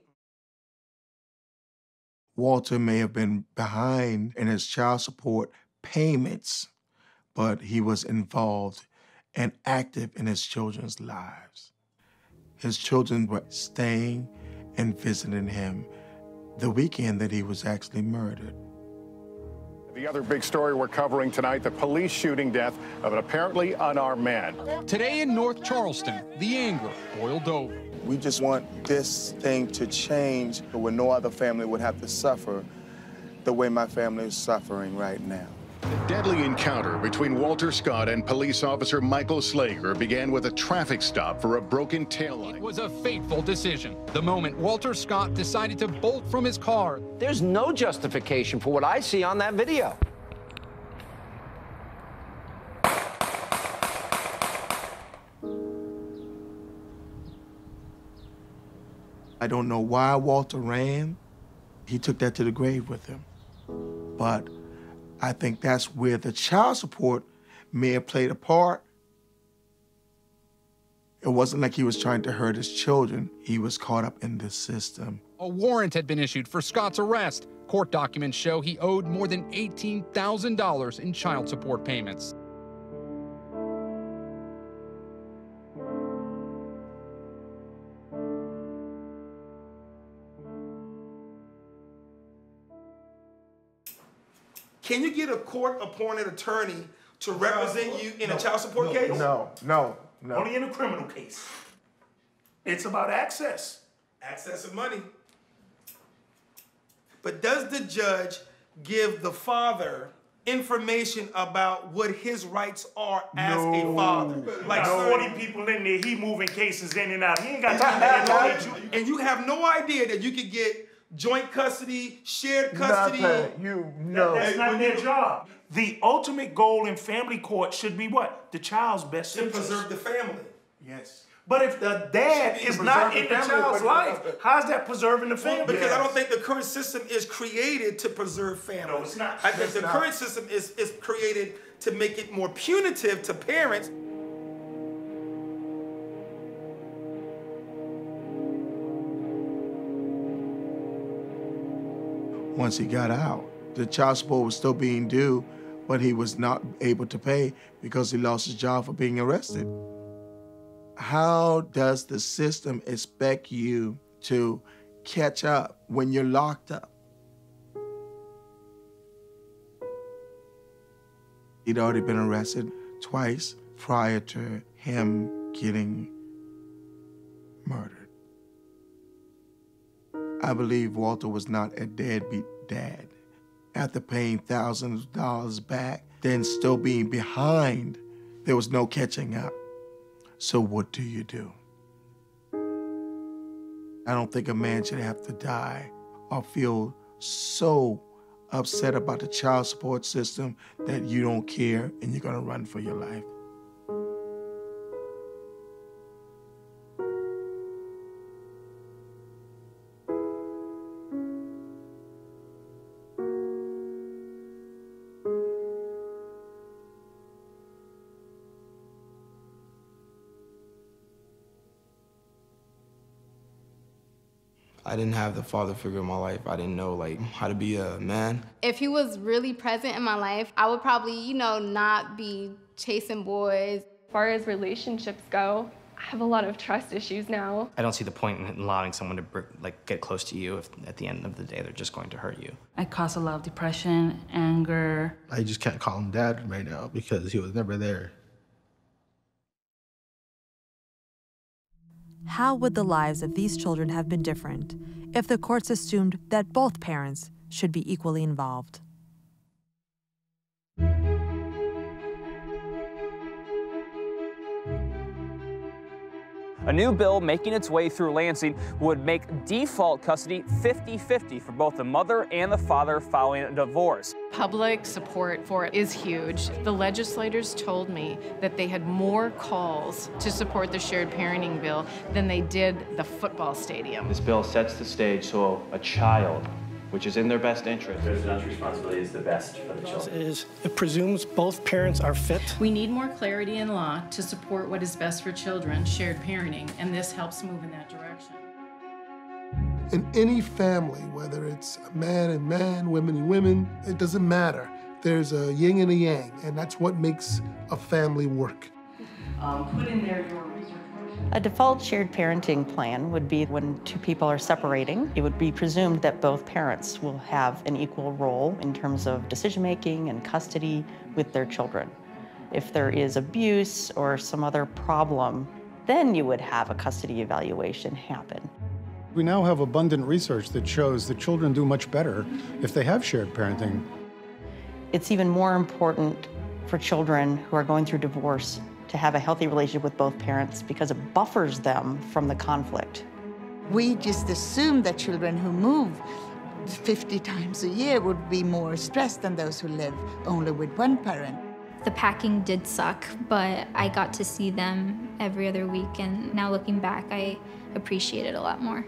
Walter may have been behind in his child support payments, but he was involved and active in his children's lives. His children were staying and visiting him the weekend that he was actually murdered. The other big story we're covering tonight, the police shooting death of an apparently unarmed man. Today in North Charleston, the anger boiled over. We just want this thing to change where no other family would have to suffer the way my family is suffering right now. The deadly encounter between Walter Scott and police officer Michael Slager began with a traffic stop for a broken taillight. It was a fateful decision. The moment Walter Scott decided to bolt from his car. There's no justification for what I see on that video. I don't know why Walter ran. He took that to the grave with him. But I think that's where the child support may have played a part. It wasn't like he was trying to hurt his children. He was caught up in this system. A warrant had been issued for Scott's arrest. Court documents show he owed more than $18,000 in child support payments. Can you get a court-appointed attorney to represent you in a child support case? No. Only in a criminal case. It's about access. Access of money. But does the judge give the father information about what his rights are as a father. Like 40 people in there, he moving cases in and out. He ain't got time to educate you. And you have no idea that you could get joint custody, shared custody. That's not their job. The ultimate goal in family court should be what? The child's best interest. To preserve the family. Yes. But if the dad is not in the child's life, how's that preserving the family? Because I don't think the current system is created to preserve family. No, it's not. I think the current system is created to make it more punitive to parents. Once he got out, the child support was still being due, but he was not able to pay because he lost his job for being arrested. How does the system expect you to catch up when you're locked up? He'd already been arrested twice prior to him getting murdered. I believe Walter was not a deadbeat dad. After paying thousands of dollars back, then still being behind, there was no catching up. So what do you do? I don't think a man should have to die or feel so upset about the child support system that you don't care and you're gonna run for your life. I didn't have the father figure in my life. I didn't know how to be a man. If he was really present in my life, I would probably, not be chasing boys. As far as relationships go, I have a lot of trust issues now. I don't see the point in allowing someone to get close to you if at the end of the day they're just going to hurt you. I caused a lot of depression, anger. I just can't call him dad right now because he was never there. How would the lives of these children have been different if the courts assumed that both parents should be equally involved? A new bill making its way through Lansing would make default custody 50-50 for both the mother and the father following a divorce. Public support for it is huge. The legislators told me that they had more calls to support the shared parenting bill than they did the football stadium. This bill sets the stage so a child, which is in their best interest. Residential responsibility is the best for the children. It presumes both parents are fit. We need more clarity in law to support what is best for children, shared parenting, and this helps move in that direction. In any family, whether it's a man and man, women and women, it doesn't matter. There's a yin and a yang, and that's what makes a family work. Put in there your research. A default shared parenting plan would be when two people are separating. It would be presumed that both parents will have an equal role in terms of decision-making and custody with their children. If there is abuse or some other problem, then you would have a custody evaluation happen. We now have abundant research that shows that children do much better if they have shared parenting. It's even more important for children who are going through divorce to have a healthy relationship with both parents because it buffers them from the conflict. We just assume that children who move 50 times a year would be more stressed than those who live only with one parent. The packing did suck, but I got to see them every other week, and now looking back, I appreciate it a lot more.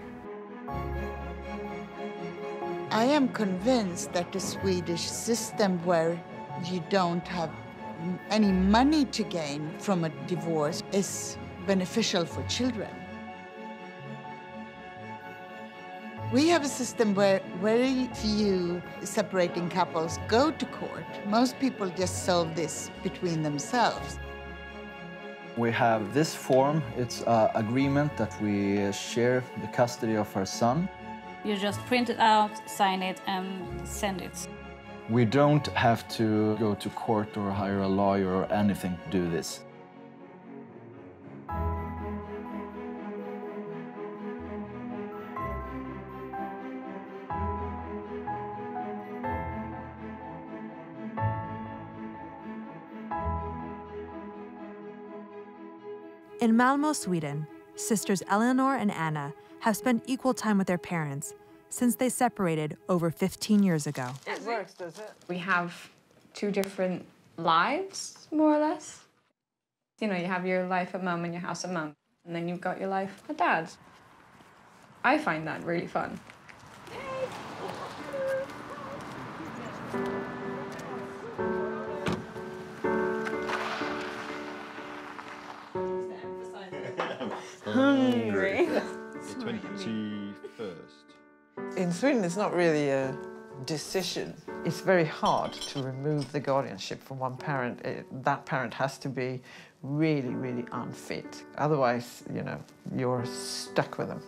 I am convinced that the Swedish system where you don't have any money to gain from a divorce is beneficial for children. We have a system where very few separating couples go to court. Most people just solve this between themselves. We have this form. It's an agreement that we share the custody of our son. You just print it out, sign it, and send it. We don't have to go to court or hire a lawyer or anything to do this. In Malmö, Sweden, sisters Eleanor and Anna have spent equal time with their parents since they separated over 15 years ago. It works, does it? We have two different lives, more or less. You know, you have your life at mum and your house at mum, and then you've got your life at dad's. I find that really fun. Hungry. The 21st. In Sweden, it's not really a decision. It's very hard to remove the guardianship from one parent. That parent has to be really, really unfit. Otherwise, you know, you're stuck with them.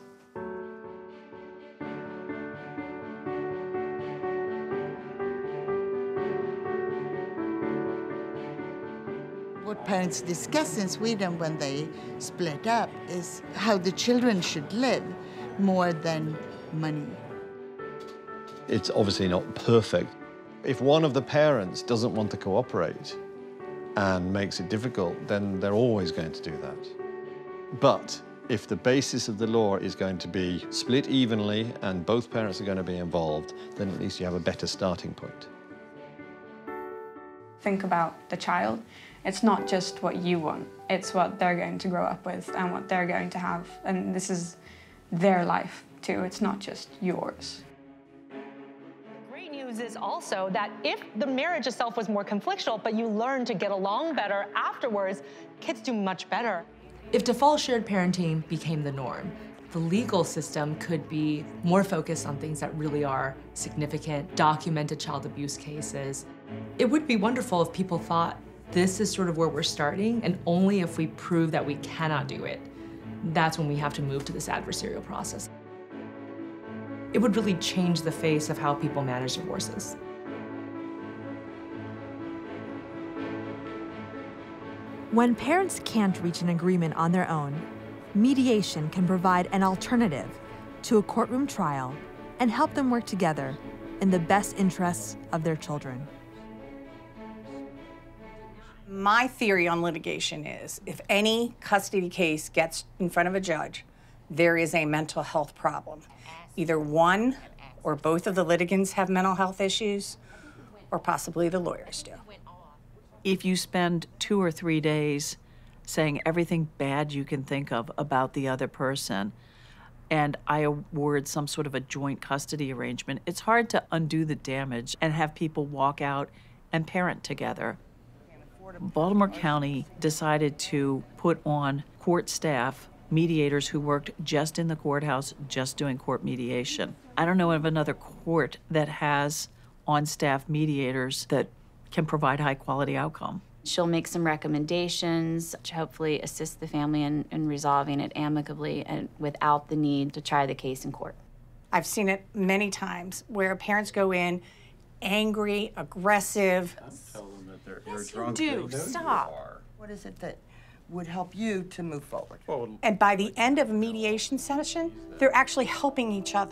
What parents discuss in Sweden when they split up is how the children should live more than money. It's obviously not perfect. If one of the parents doesn't want to cooperate and makes it difficult, then they're always going to do that. But if the basis of the law is going to be split evenly and both parents are going to be involved, then at least you have a better starting point. Think about the child. It's not just what you want, it's what they're going to grow up with and what they're going to have. And this is their life too, it's not just yours. Great news is also that if the marriage itself was more conflictual, but you learn to get along better afterwards, kids do much better. If default shared parenting became the norm, the legal system could be more focused on things that really are significant, documented child abuse cases. It would be wonderful if people thought this is sort of where we're starting, and only if we prove that we cannot do it, that's when we have to move to this adversarial process. It would really change the face of how people manage divorces. When parents can't reach an agreement on their own, mediation can provide an alternative to a courtroom trial and help them work together in the best interests of their children. My theory on litigation is if any custody case gets in front of a judge, there is a mental health problem. Either one or both of the litigants have mental health issues, or possibly the lawyers do. If you spend 2 or 3 days saying everything bad you can think of about the other person, and I award some sort of a joint custody arrangement, it's hard to undo the damage and have people walk out and parent together. Baltimore County decided to put on court staff, mediators who worked just in the courthouse, just doing court mediation. I don't know of another court that has on-staff mediators that can provide high-quality outcome. She'll make some recommendations to hopefully assist the family in resolving it amicably and without the need to try the case in court. I've seen it many times where parents go in angry, aggressive. Tell them that they're Yes, drunk. you do. They know you Stop. are. What is it that would help you to move forward? And by the end of a mediation session, they're actually helping each other.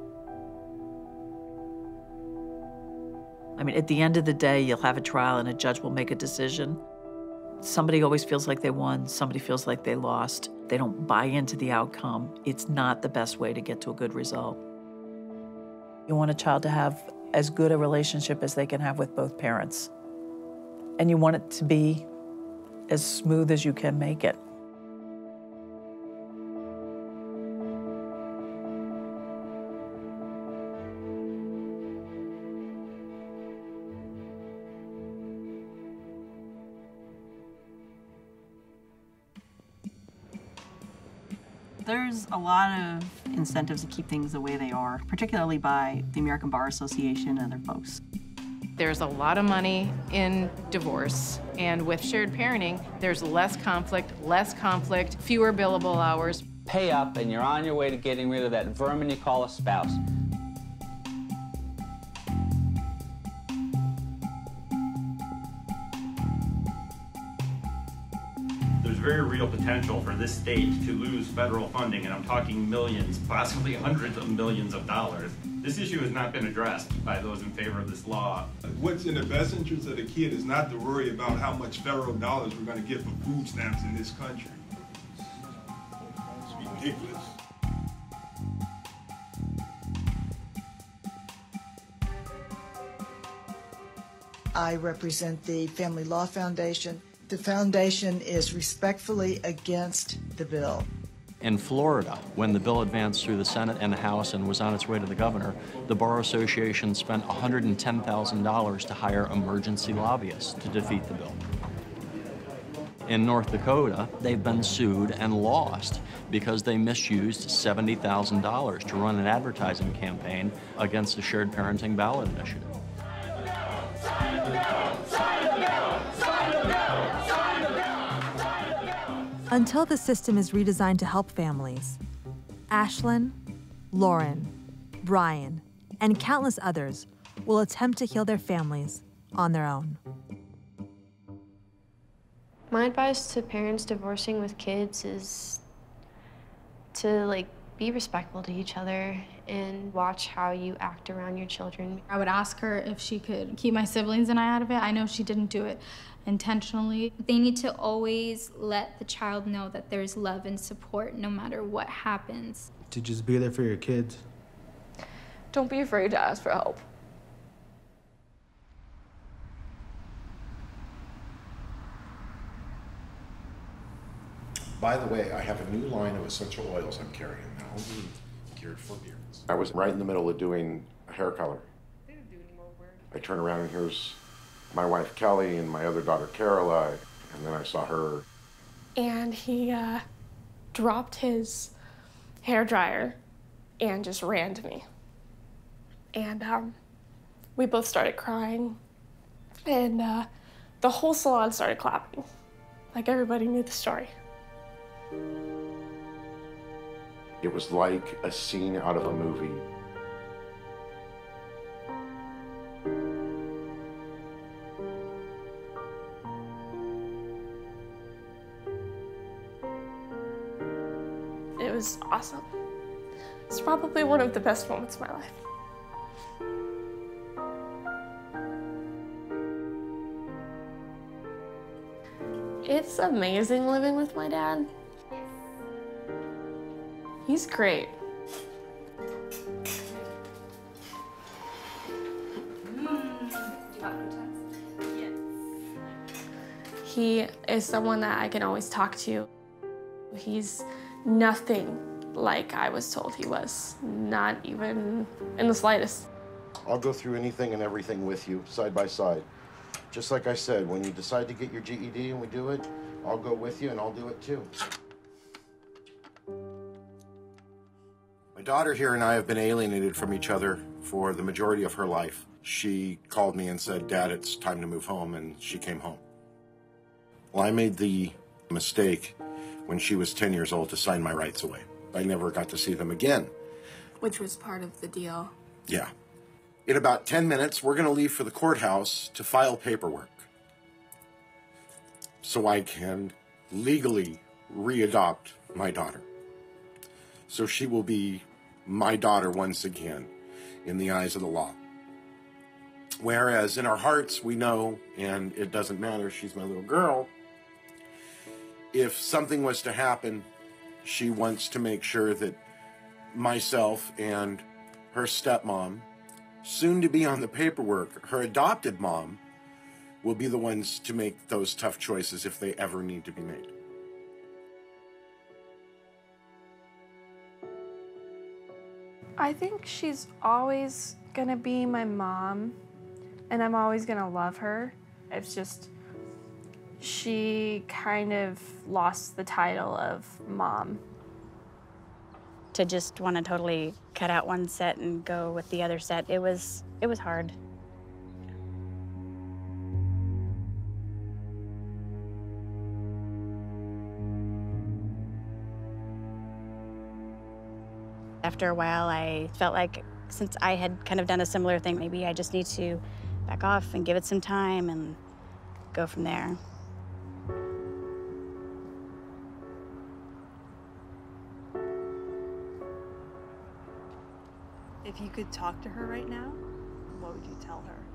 I mean, at the end of the day, you'll have a trial and a judge will make a decision. Somebody always feels like they won, somebody feels like they lost. They don't buy into the outcome. It's not the best way to get to a good result. You want a child to have as good a relationship as they can have with both parents. And you want it to be as smooth as you can make it. There's a lot of incentives to keep things the way they are, particularly by the American Bar Association and other folks. There's a lot of money in divorce, and with shared parenting, there's less conflict, fewer billable hours. Pay up and you're on your way to getting rid of that vermin you call a spouse. There's very real potential for this state to lose federal funding, and I'm talking millions, possibly hundreds of millions of dollars. This issue has not been addressed by those in favor of this law. What's in the best interest of the kid is not to worry about how much federal dollars we're going to get for food stamps in this country. ridiculous. I represent the Family Law Foundation. The foundation is respectfully against the bill. In Florida, when the bill advanced through the Senate and the House and was on its way to the governor, the Bar Association spent $110,000 to hire emergency lobbyists to defeat the bill. In North Dakota, they've been sued and lost because they misused $70,000 to run an advertising campaign against the shared parenting ballot initiative. Until the system is redesigned to help families, Ashlynn, Lauren, Brian, and countless others will attempt to heal their families on their own. My advice to parents divorcing with kids is to be respectful to each other and watch how you act around your children. I would ask her if she could keep my siblings and I out of it. I know she didn't do it intentionally. They need to always let the child know that there's love and support no matter what happens. To just be there for your kids. Don't be afraid to ask for help. By the way, I have a new line of essential oils I'm carrying now, geared for beards. I was right in the middle of doing a hair color. I turn around and here's my wife Kelly and my other daughter Caroline, and then I saw her. And he dropped his hair dryer and just ran to me. And we both started crying, and the whole salon started clapping. Like everybody knew the story. It was like a scene out of a movie. It was awesome. It's probably one of the best moments of my life. It's amazing living with my dad. He's great. He is someone that I can always talk to. He's nothing like I was told he was, not even in the slightest. I'll go through anything and everything with you, side by side. Just like I said, when you decide to get your GED and we do it, I'll go with you and I'll do it too. My daughter here and I have been alienated from each other for the majority of her life. She called me and said, "Dad, it's time to move home," and she came home. Well, I made the mistake when she was 10 years old to sign my rights away. I never got to see them again. Which was part of the deal. Yeah. In about 10 minutes, we're going to leave for the courthouse to file paperwork so I can legally readopt my daughter. So she will be my daughter once again in the eyes of the law. Whereas in our hearts, we know, and it doesn't matter, she's my little girl. If something was to happen, she wants to make sure that myself and her stepmom, soon to be on the paperwork, her adopted mom, will be the ones to make those tough choices if they ever need to be made. I think she's always gonna be my mom, and I'm always gonna love her. It's just, she kind of lost the title of mom. To just want to totally cut out one set and go with the other set, it was hard. After a while, I felt like since I had kind of done a similar thing, maybe I just need to back off and give it some time and go from there. If you could talk to her right now, what would you tell her?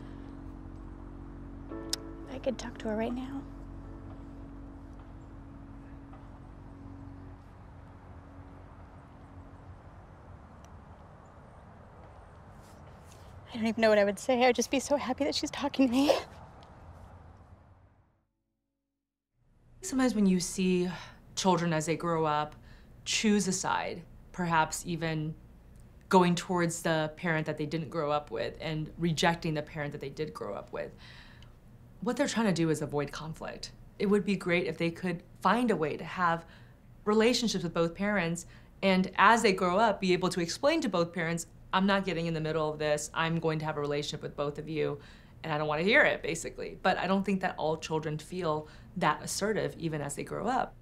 I could talk to her right now. don't even know what I would say. I'd just be so happy that she's talking to me. Sometimes when you see children as they grow up choose a side, perhaps even going towards the parent that they didn't grow up with and rejecting the parent that they did grow up with, what they're trying to do is avoid conflict. It would be great if they could find a way to have relationships with both parents, and as they grow up, be able to explain to both parents, I'm not getting in the middle of this, I'm going to have a relationship with both of you, and I don't want to hear it, basically. But I don't think that all children feel that assertive even as they grow up.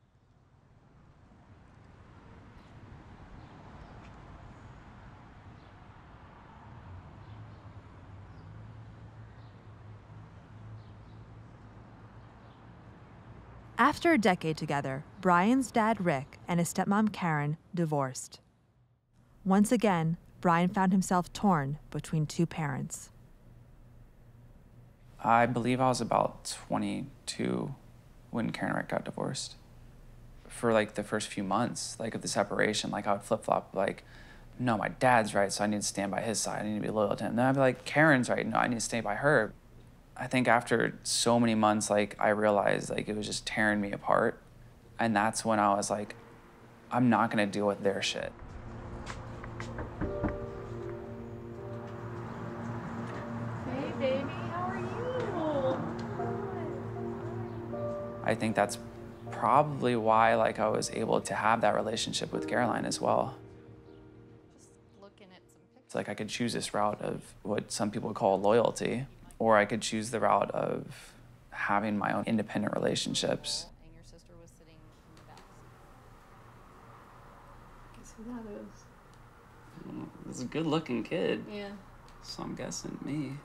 After a decade together, Brian's dad, Rick, and his stepmom, Karen, divorced. Once again, Brian found himself torn between two parents. I believe I was about 22 when Karen and Rick got divorced. For like the first few months, like of the separation, like I would flip-flop, like, no, my dad's right, so I need to stand by his side, I need to be loyal to him. Then I'd be like, Karen's right, no, I need to stay by her. I think after so many months, like, I realized, like, it was just tearing me apart. And that's when I was like, I'm not gonna deal with their shit. Hey, baby, how are you? I think that's probably why, like, I was able to have that relationship with Caroline as well. It's like I could choose this route of what some people call loyalty, or I could choose the route of having my own independent relationships. And your sister was sitting in the back seat. Guess who that is? It's a good-looking kid. Yeah. So I'm guessing me.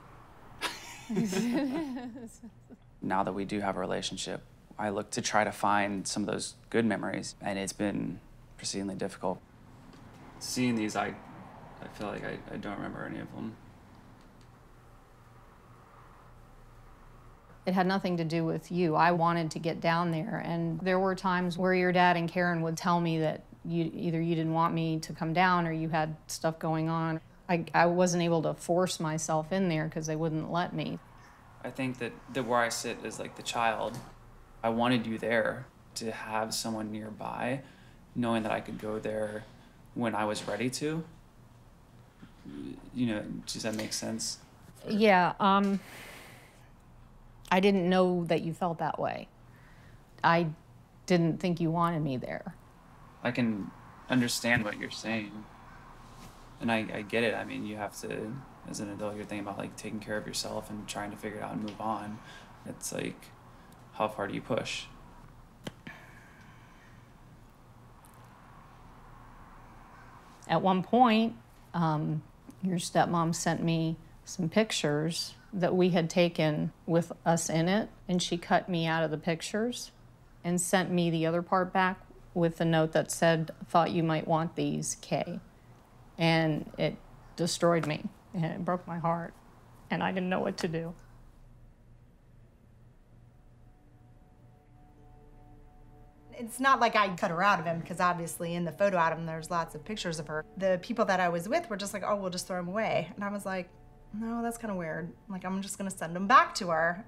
Now that we do have a relationship, I look to try to find some of those good memories, and it's been exceedingly difficult. Seeing these, I feel like I don't remember any of them. It had nothing to do with you. I wanted to get down there, and there were times where your dad and Karen would tell me that either you didn't want me to come down or you had stuff going on. I wasn't able to force myself in there because they wouldn't let me. I think that where I sit is like the child. I wanted you there to have someone nearby, knowing that I could go there when I was ready to. You know, does that make sense? Yeah, I didn't know that you felt that way. I didn't think you wanted me there. I can understand what you're saying. And I get it. I mean, you have to, as an adult, you're thinking about like taking care of yourself and trying to figure it out and move on. It's like, how far do you push? At one point, your stepmom sent me some pictures that we had taken with us in it, and she cut me out of the pictures and sent me the other part back with a note that said, thought you might want these, Kay. And it destroyed me, and it broke my heart, and I didn't know what to do. It's not like I cut her out of him, because obviously in the photo album there's lots of pictures of her. The people that I was with were just like, oh, we'll just throw them away. And I was like, no, that's kind of weird. Like, I'm just gonna send them back to her.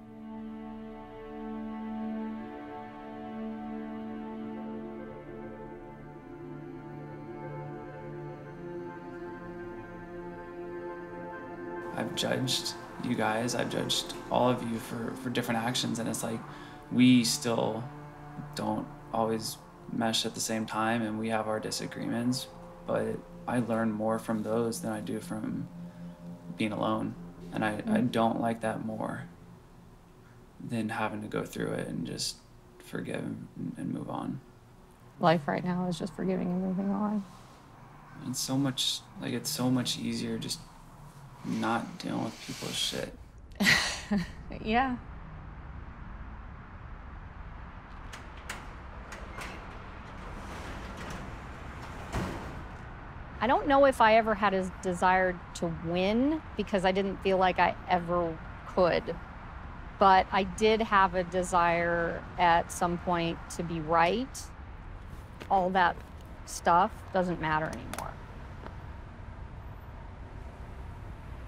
I've judged you guys, I've judged all of you for different actions, and it's like, we still don't always mesh at the same time, and we have our disagreements, but I learn more from those than I do from being alone. And I don't like that more than having to go through it and just forgive and move on. Life right now is just forgiving and moving on. It's so much, like, it's so much easier just not dealing with people's shit. Yeah. I don't know if I ever had a desire to win, because I didn't feel like I ever could. But I did have a desire at some point to be right. All that stuff doesn't matter anymore.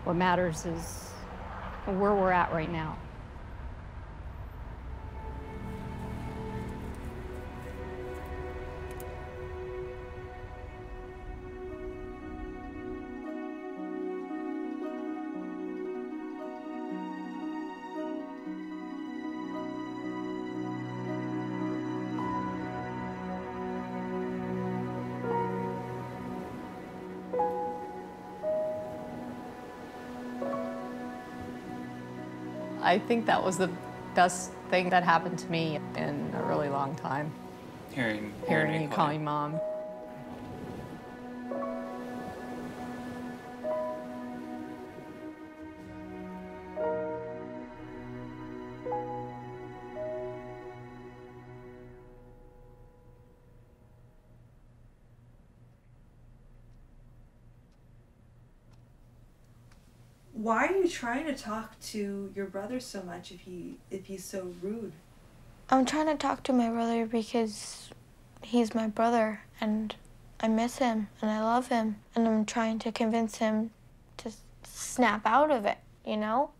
What matters is where we're at right now. I think that was the best thing that happened to me in a really long time. Hearing you call me mom. Why are you trying to talk to your brother so much if he's so rude? I'm trying to talk to my brother because he's my brother and I miss him and I love him, and I'm trying to convince him to snap out of it, you know?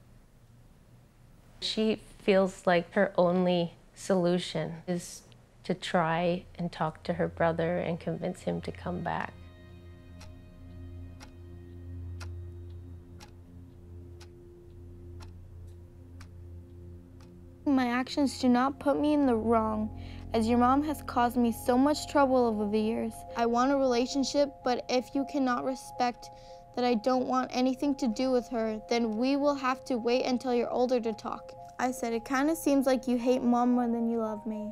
She feels like her only solution is to try and talk to her brother and convince him to come back. My actions do not put me in the wrong, as your mom has caused me so much trouble over the years. I want a relationship, but if you cannot respect that I don't want anything to do with her, then we will have to wait until you're older to talk. I said, it kind of seems like you hate mom more than you love me.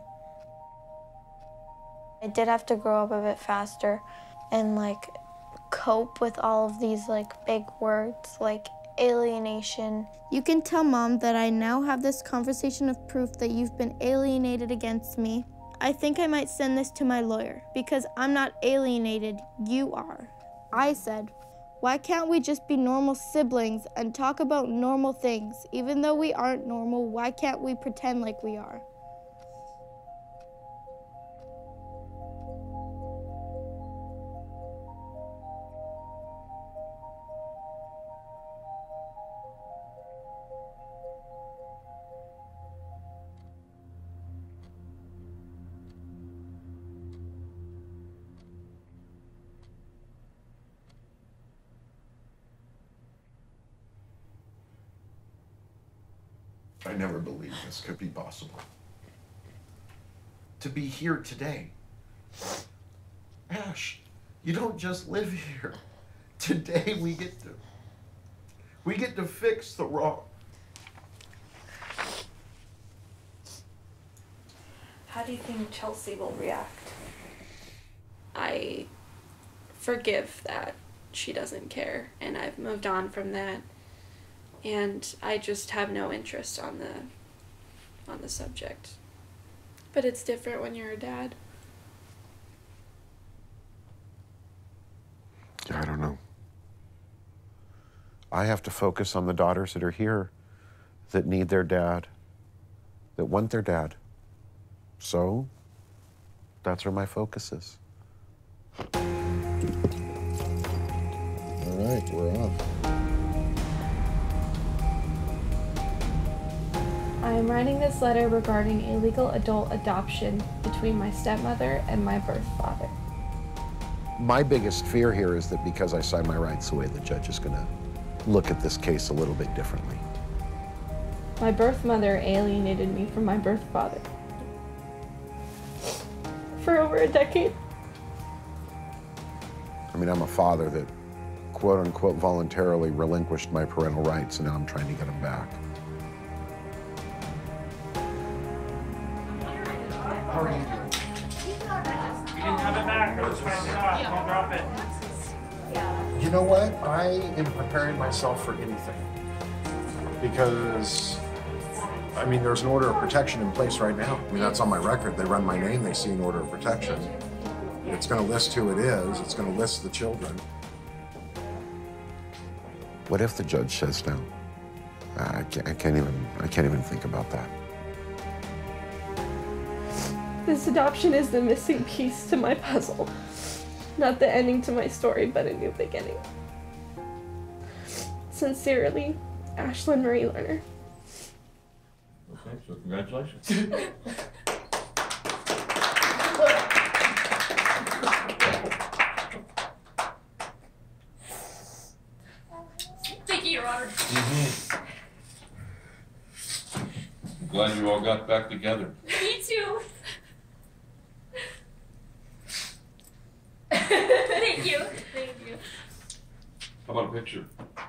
I did have to grow up a bit faster and cope with all of these big words like alienation. You can tell Mom that I now have this conversation of proof that you've been alienated against me. I think I might send this to my lawyer because I'm not alienated, you are. I said, why can't we just be normal siblings and talk about normal things? Even though we aren't normal, why can't we pretend like we are? I never believed this could be possible. To be here today. Ash, you don't just live here. Today we get to fix the wrong. How do you think Chelsea will react? I forgive that she doesn't care, and I've moved on from that. And I just have no interest on the subject. But it's different when you're a dad. I don't know. I have to focus on the daughters that are here, that need their dad, that want their dad. So, that's where my focus is. All right, we're off. I am writing this letter regarding a legal adult adoption between my stepmother and my birth father. My biggest fear here is that because I sign my rights away, the judge is going to look at this case a little bit differently. My birth mother alienated me from my birth father for over a decade. I mean, I'm a father that quote unquote voluntarily relinquished my parental rights, and now I'm trying to get them back. How are you doing? You didn't have it back. I was trying it off. Don't drop it. You know what? I am preparing myself for anything. Because, I mean, there's an order of protection in place right now. I mean, that's on my record. They run my name, they see an order of protection. It's going to list who it is. It's going to list the children. What if the judge says no? I can't even think about that. This adoption is the missing piece to my puzzle. Not the ending to my story, but a new beginning. Sincerely, Ashlynn Marie Lerner. Okay, so congratulations. Thank you, Your Honor. I'm glad you all got back together. Me too. Thank you. Thank you. How about a picture?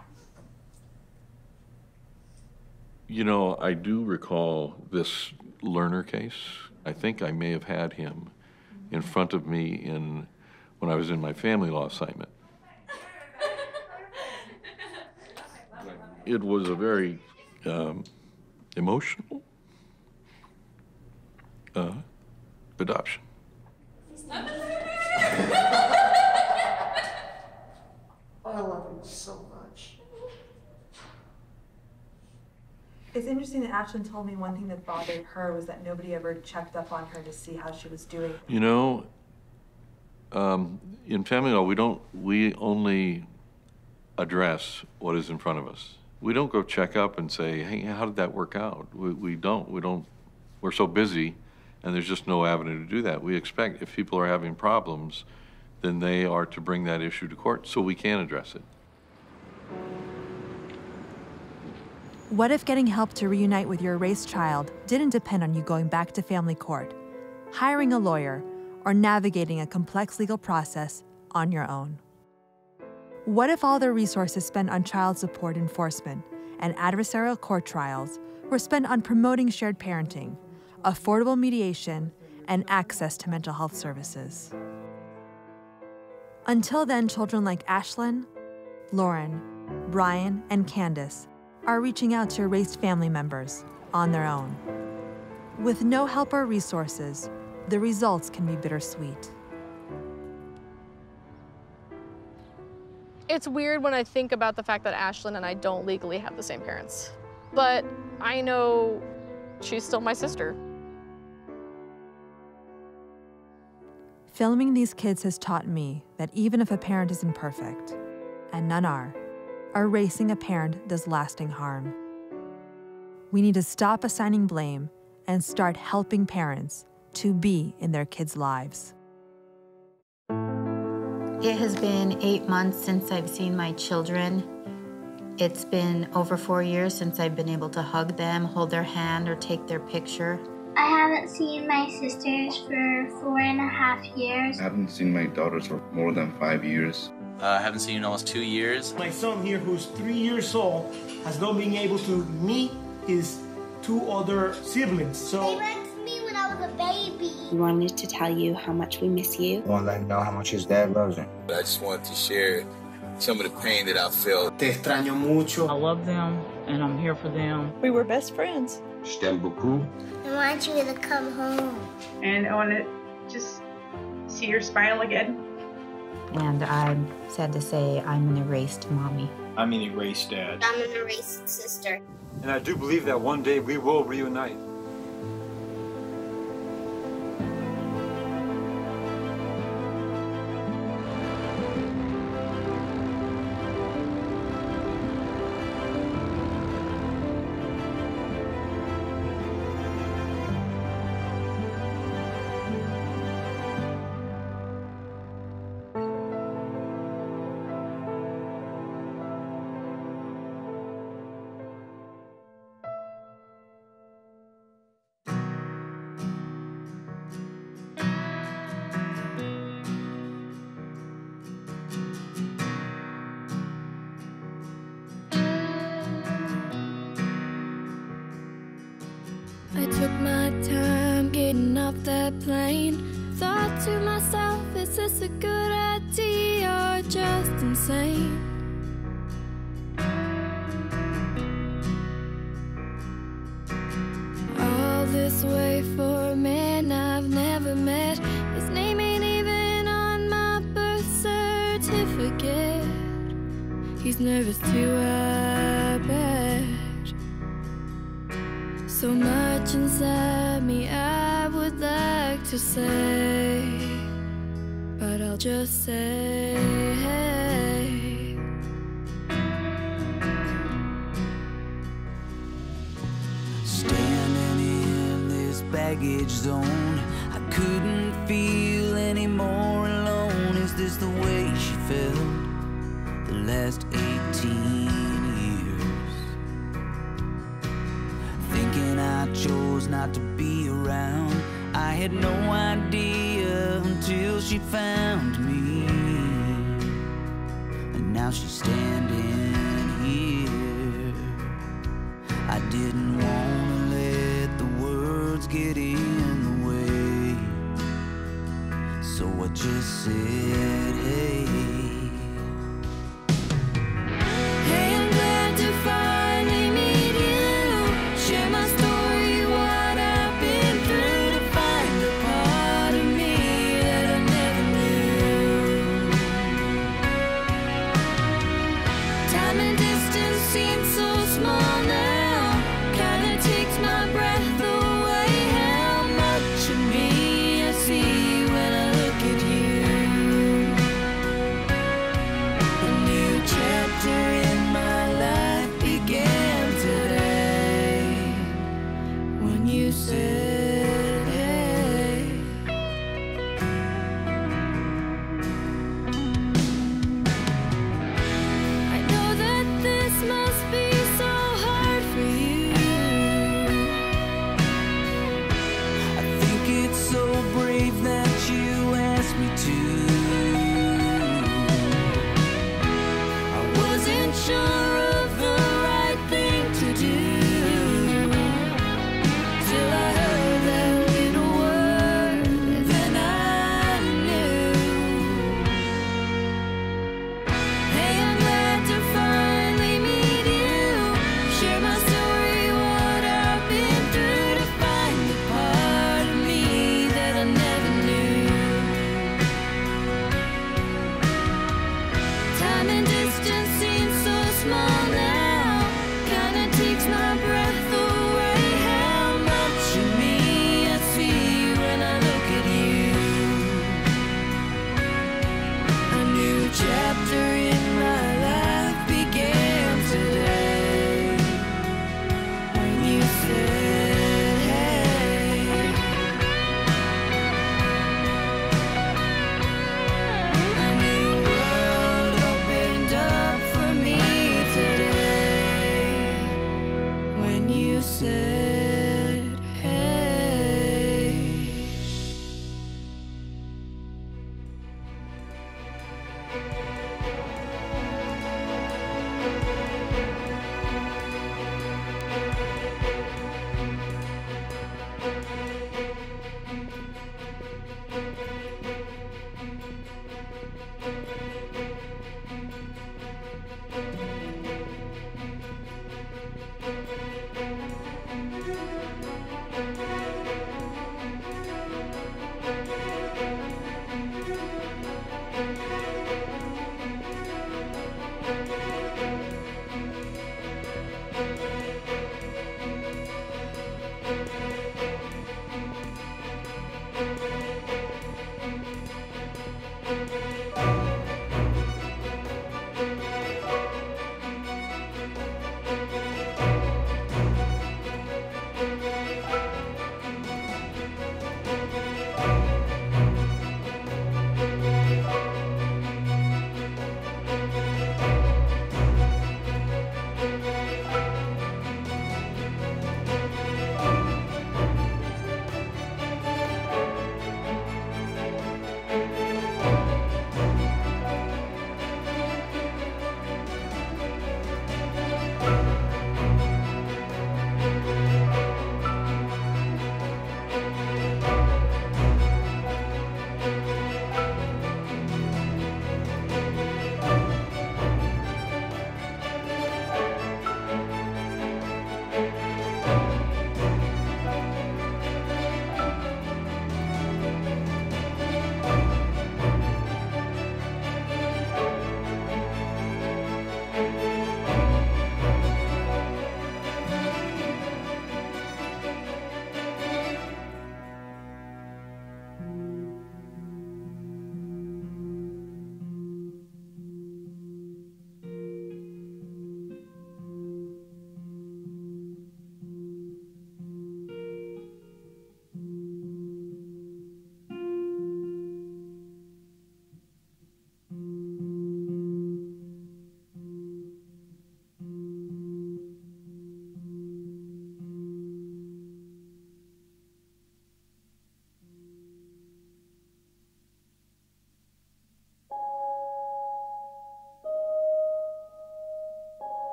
You know, I do recall this Lerner case. I think I may have had him in front of me when I was in my family law assignment. It was a very emotional adoption. I love him so much. It's interesting that Ashlynn told me one thing that bothered her was that nobody ever checked up on her to see how she was doing. You know, in family law, we only address what is in front of us. We don't go check up and say, hey, how did that work out? We don't, we're so busy and there's just no avenue to do that. We expect if people are having problems, then they are to bring that issue to court so we can address it. What if getting help to reunite with your erased child didn't depend on you going back to family court, hiring a lawyer, or navigating a complex legal process on your own? What if all the resources spent on child support enforcement and adversarial court trials were spent on promoting shared parenting, affordable mediation, and access to mental health services? Until then, children like Ashlynn, Lauren, Brian, and Candace are reaching out to erased family members on their own. With no help or resources, the results can be bittersweet. It's weird when I think about the fact that Ashlynn and I don't legally have the same parents. But I know she's still my sister. Filming these kids has taught me that even if a parent isn't perfect, and none are, erasing a parent does lasting harm. We need to stop assigning blame and start helping parents to be in their kids' lives. It has been 8 months since I've seen my children. It's been over 4 years since I've been able to hug them, hold their hand, or take their picture. I haven't seen my sisters for 4.5 years. I haven't seen my daughters for more than 5 years. I haven't seen you in almost 2 years. My son here, who's 3 years old, has not been able to meet his 2 other siblings. So they went to me when I was a baby. We wanted to tell you how much we miss you. I want to let him know how much his dad loves him. I just wanted to share some of the pain that I felt. Te extraño mucho. I love them, and I'm here for them. We were best friends. Je t'aime beaucoup. I want you to come home. And I want to just see your smile again. And I'm sad to say I'm an erased mommy. I'm an erased dad. I'm an erased sister. And I do believe that one day we will reunite. I took my time getting off that plane. Thought to myself, is this a good idea or just insane? All this way for a man I've never met. His name ain't even on my birth certificate. He's nervous too, I bet. So much inside me I would like to say, but I'll just say, baggage zone. I couldn't feel any more alone. Is this the way she felt the last 18 years? Thinking I chose not to be around. I had no idea until she found me. And now she's standing here. I didn't want to let the words get in the way, so I just said, hey. Hey, I'm glad to finally meet you. Share my story, what I've been through, to find a part of me that I never knew. Time and distance seem so small now. Kinda takes my breath away. How much of me I see when I look at you. A new chapter in my life began today when you said, hey. I know that this must be so hard for you. I think it's so brave that you asked me to. I wasn't sure of the right thing to do till I heard that little word, then I knew. Hey, I'm glad to finally meet you. Share my story, what I've been through, to find the part of me that I never knew. Time and distance seem so small now. Kinda takes my breath away. How much of me I see when I look at you. A new chapter in my life began today when you said, hey. A new world opened up for me today when you said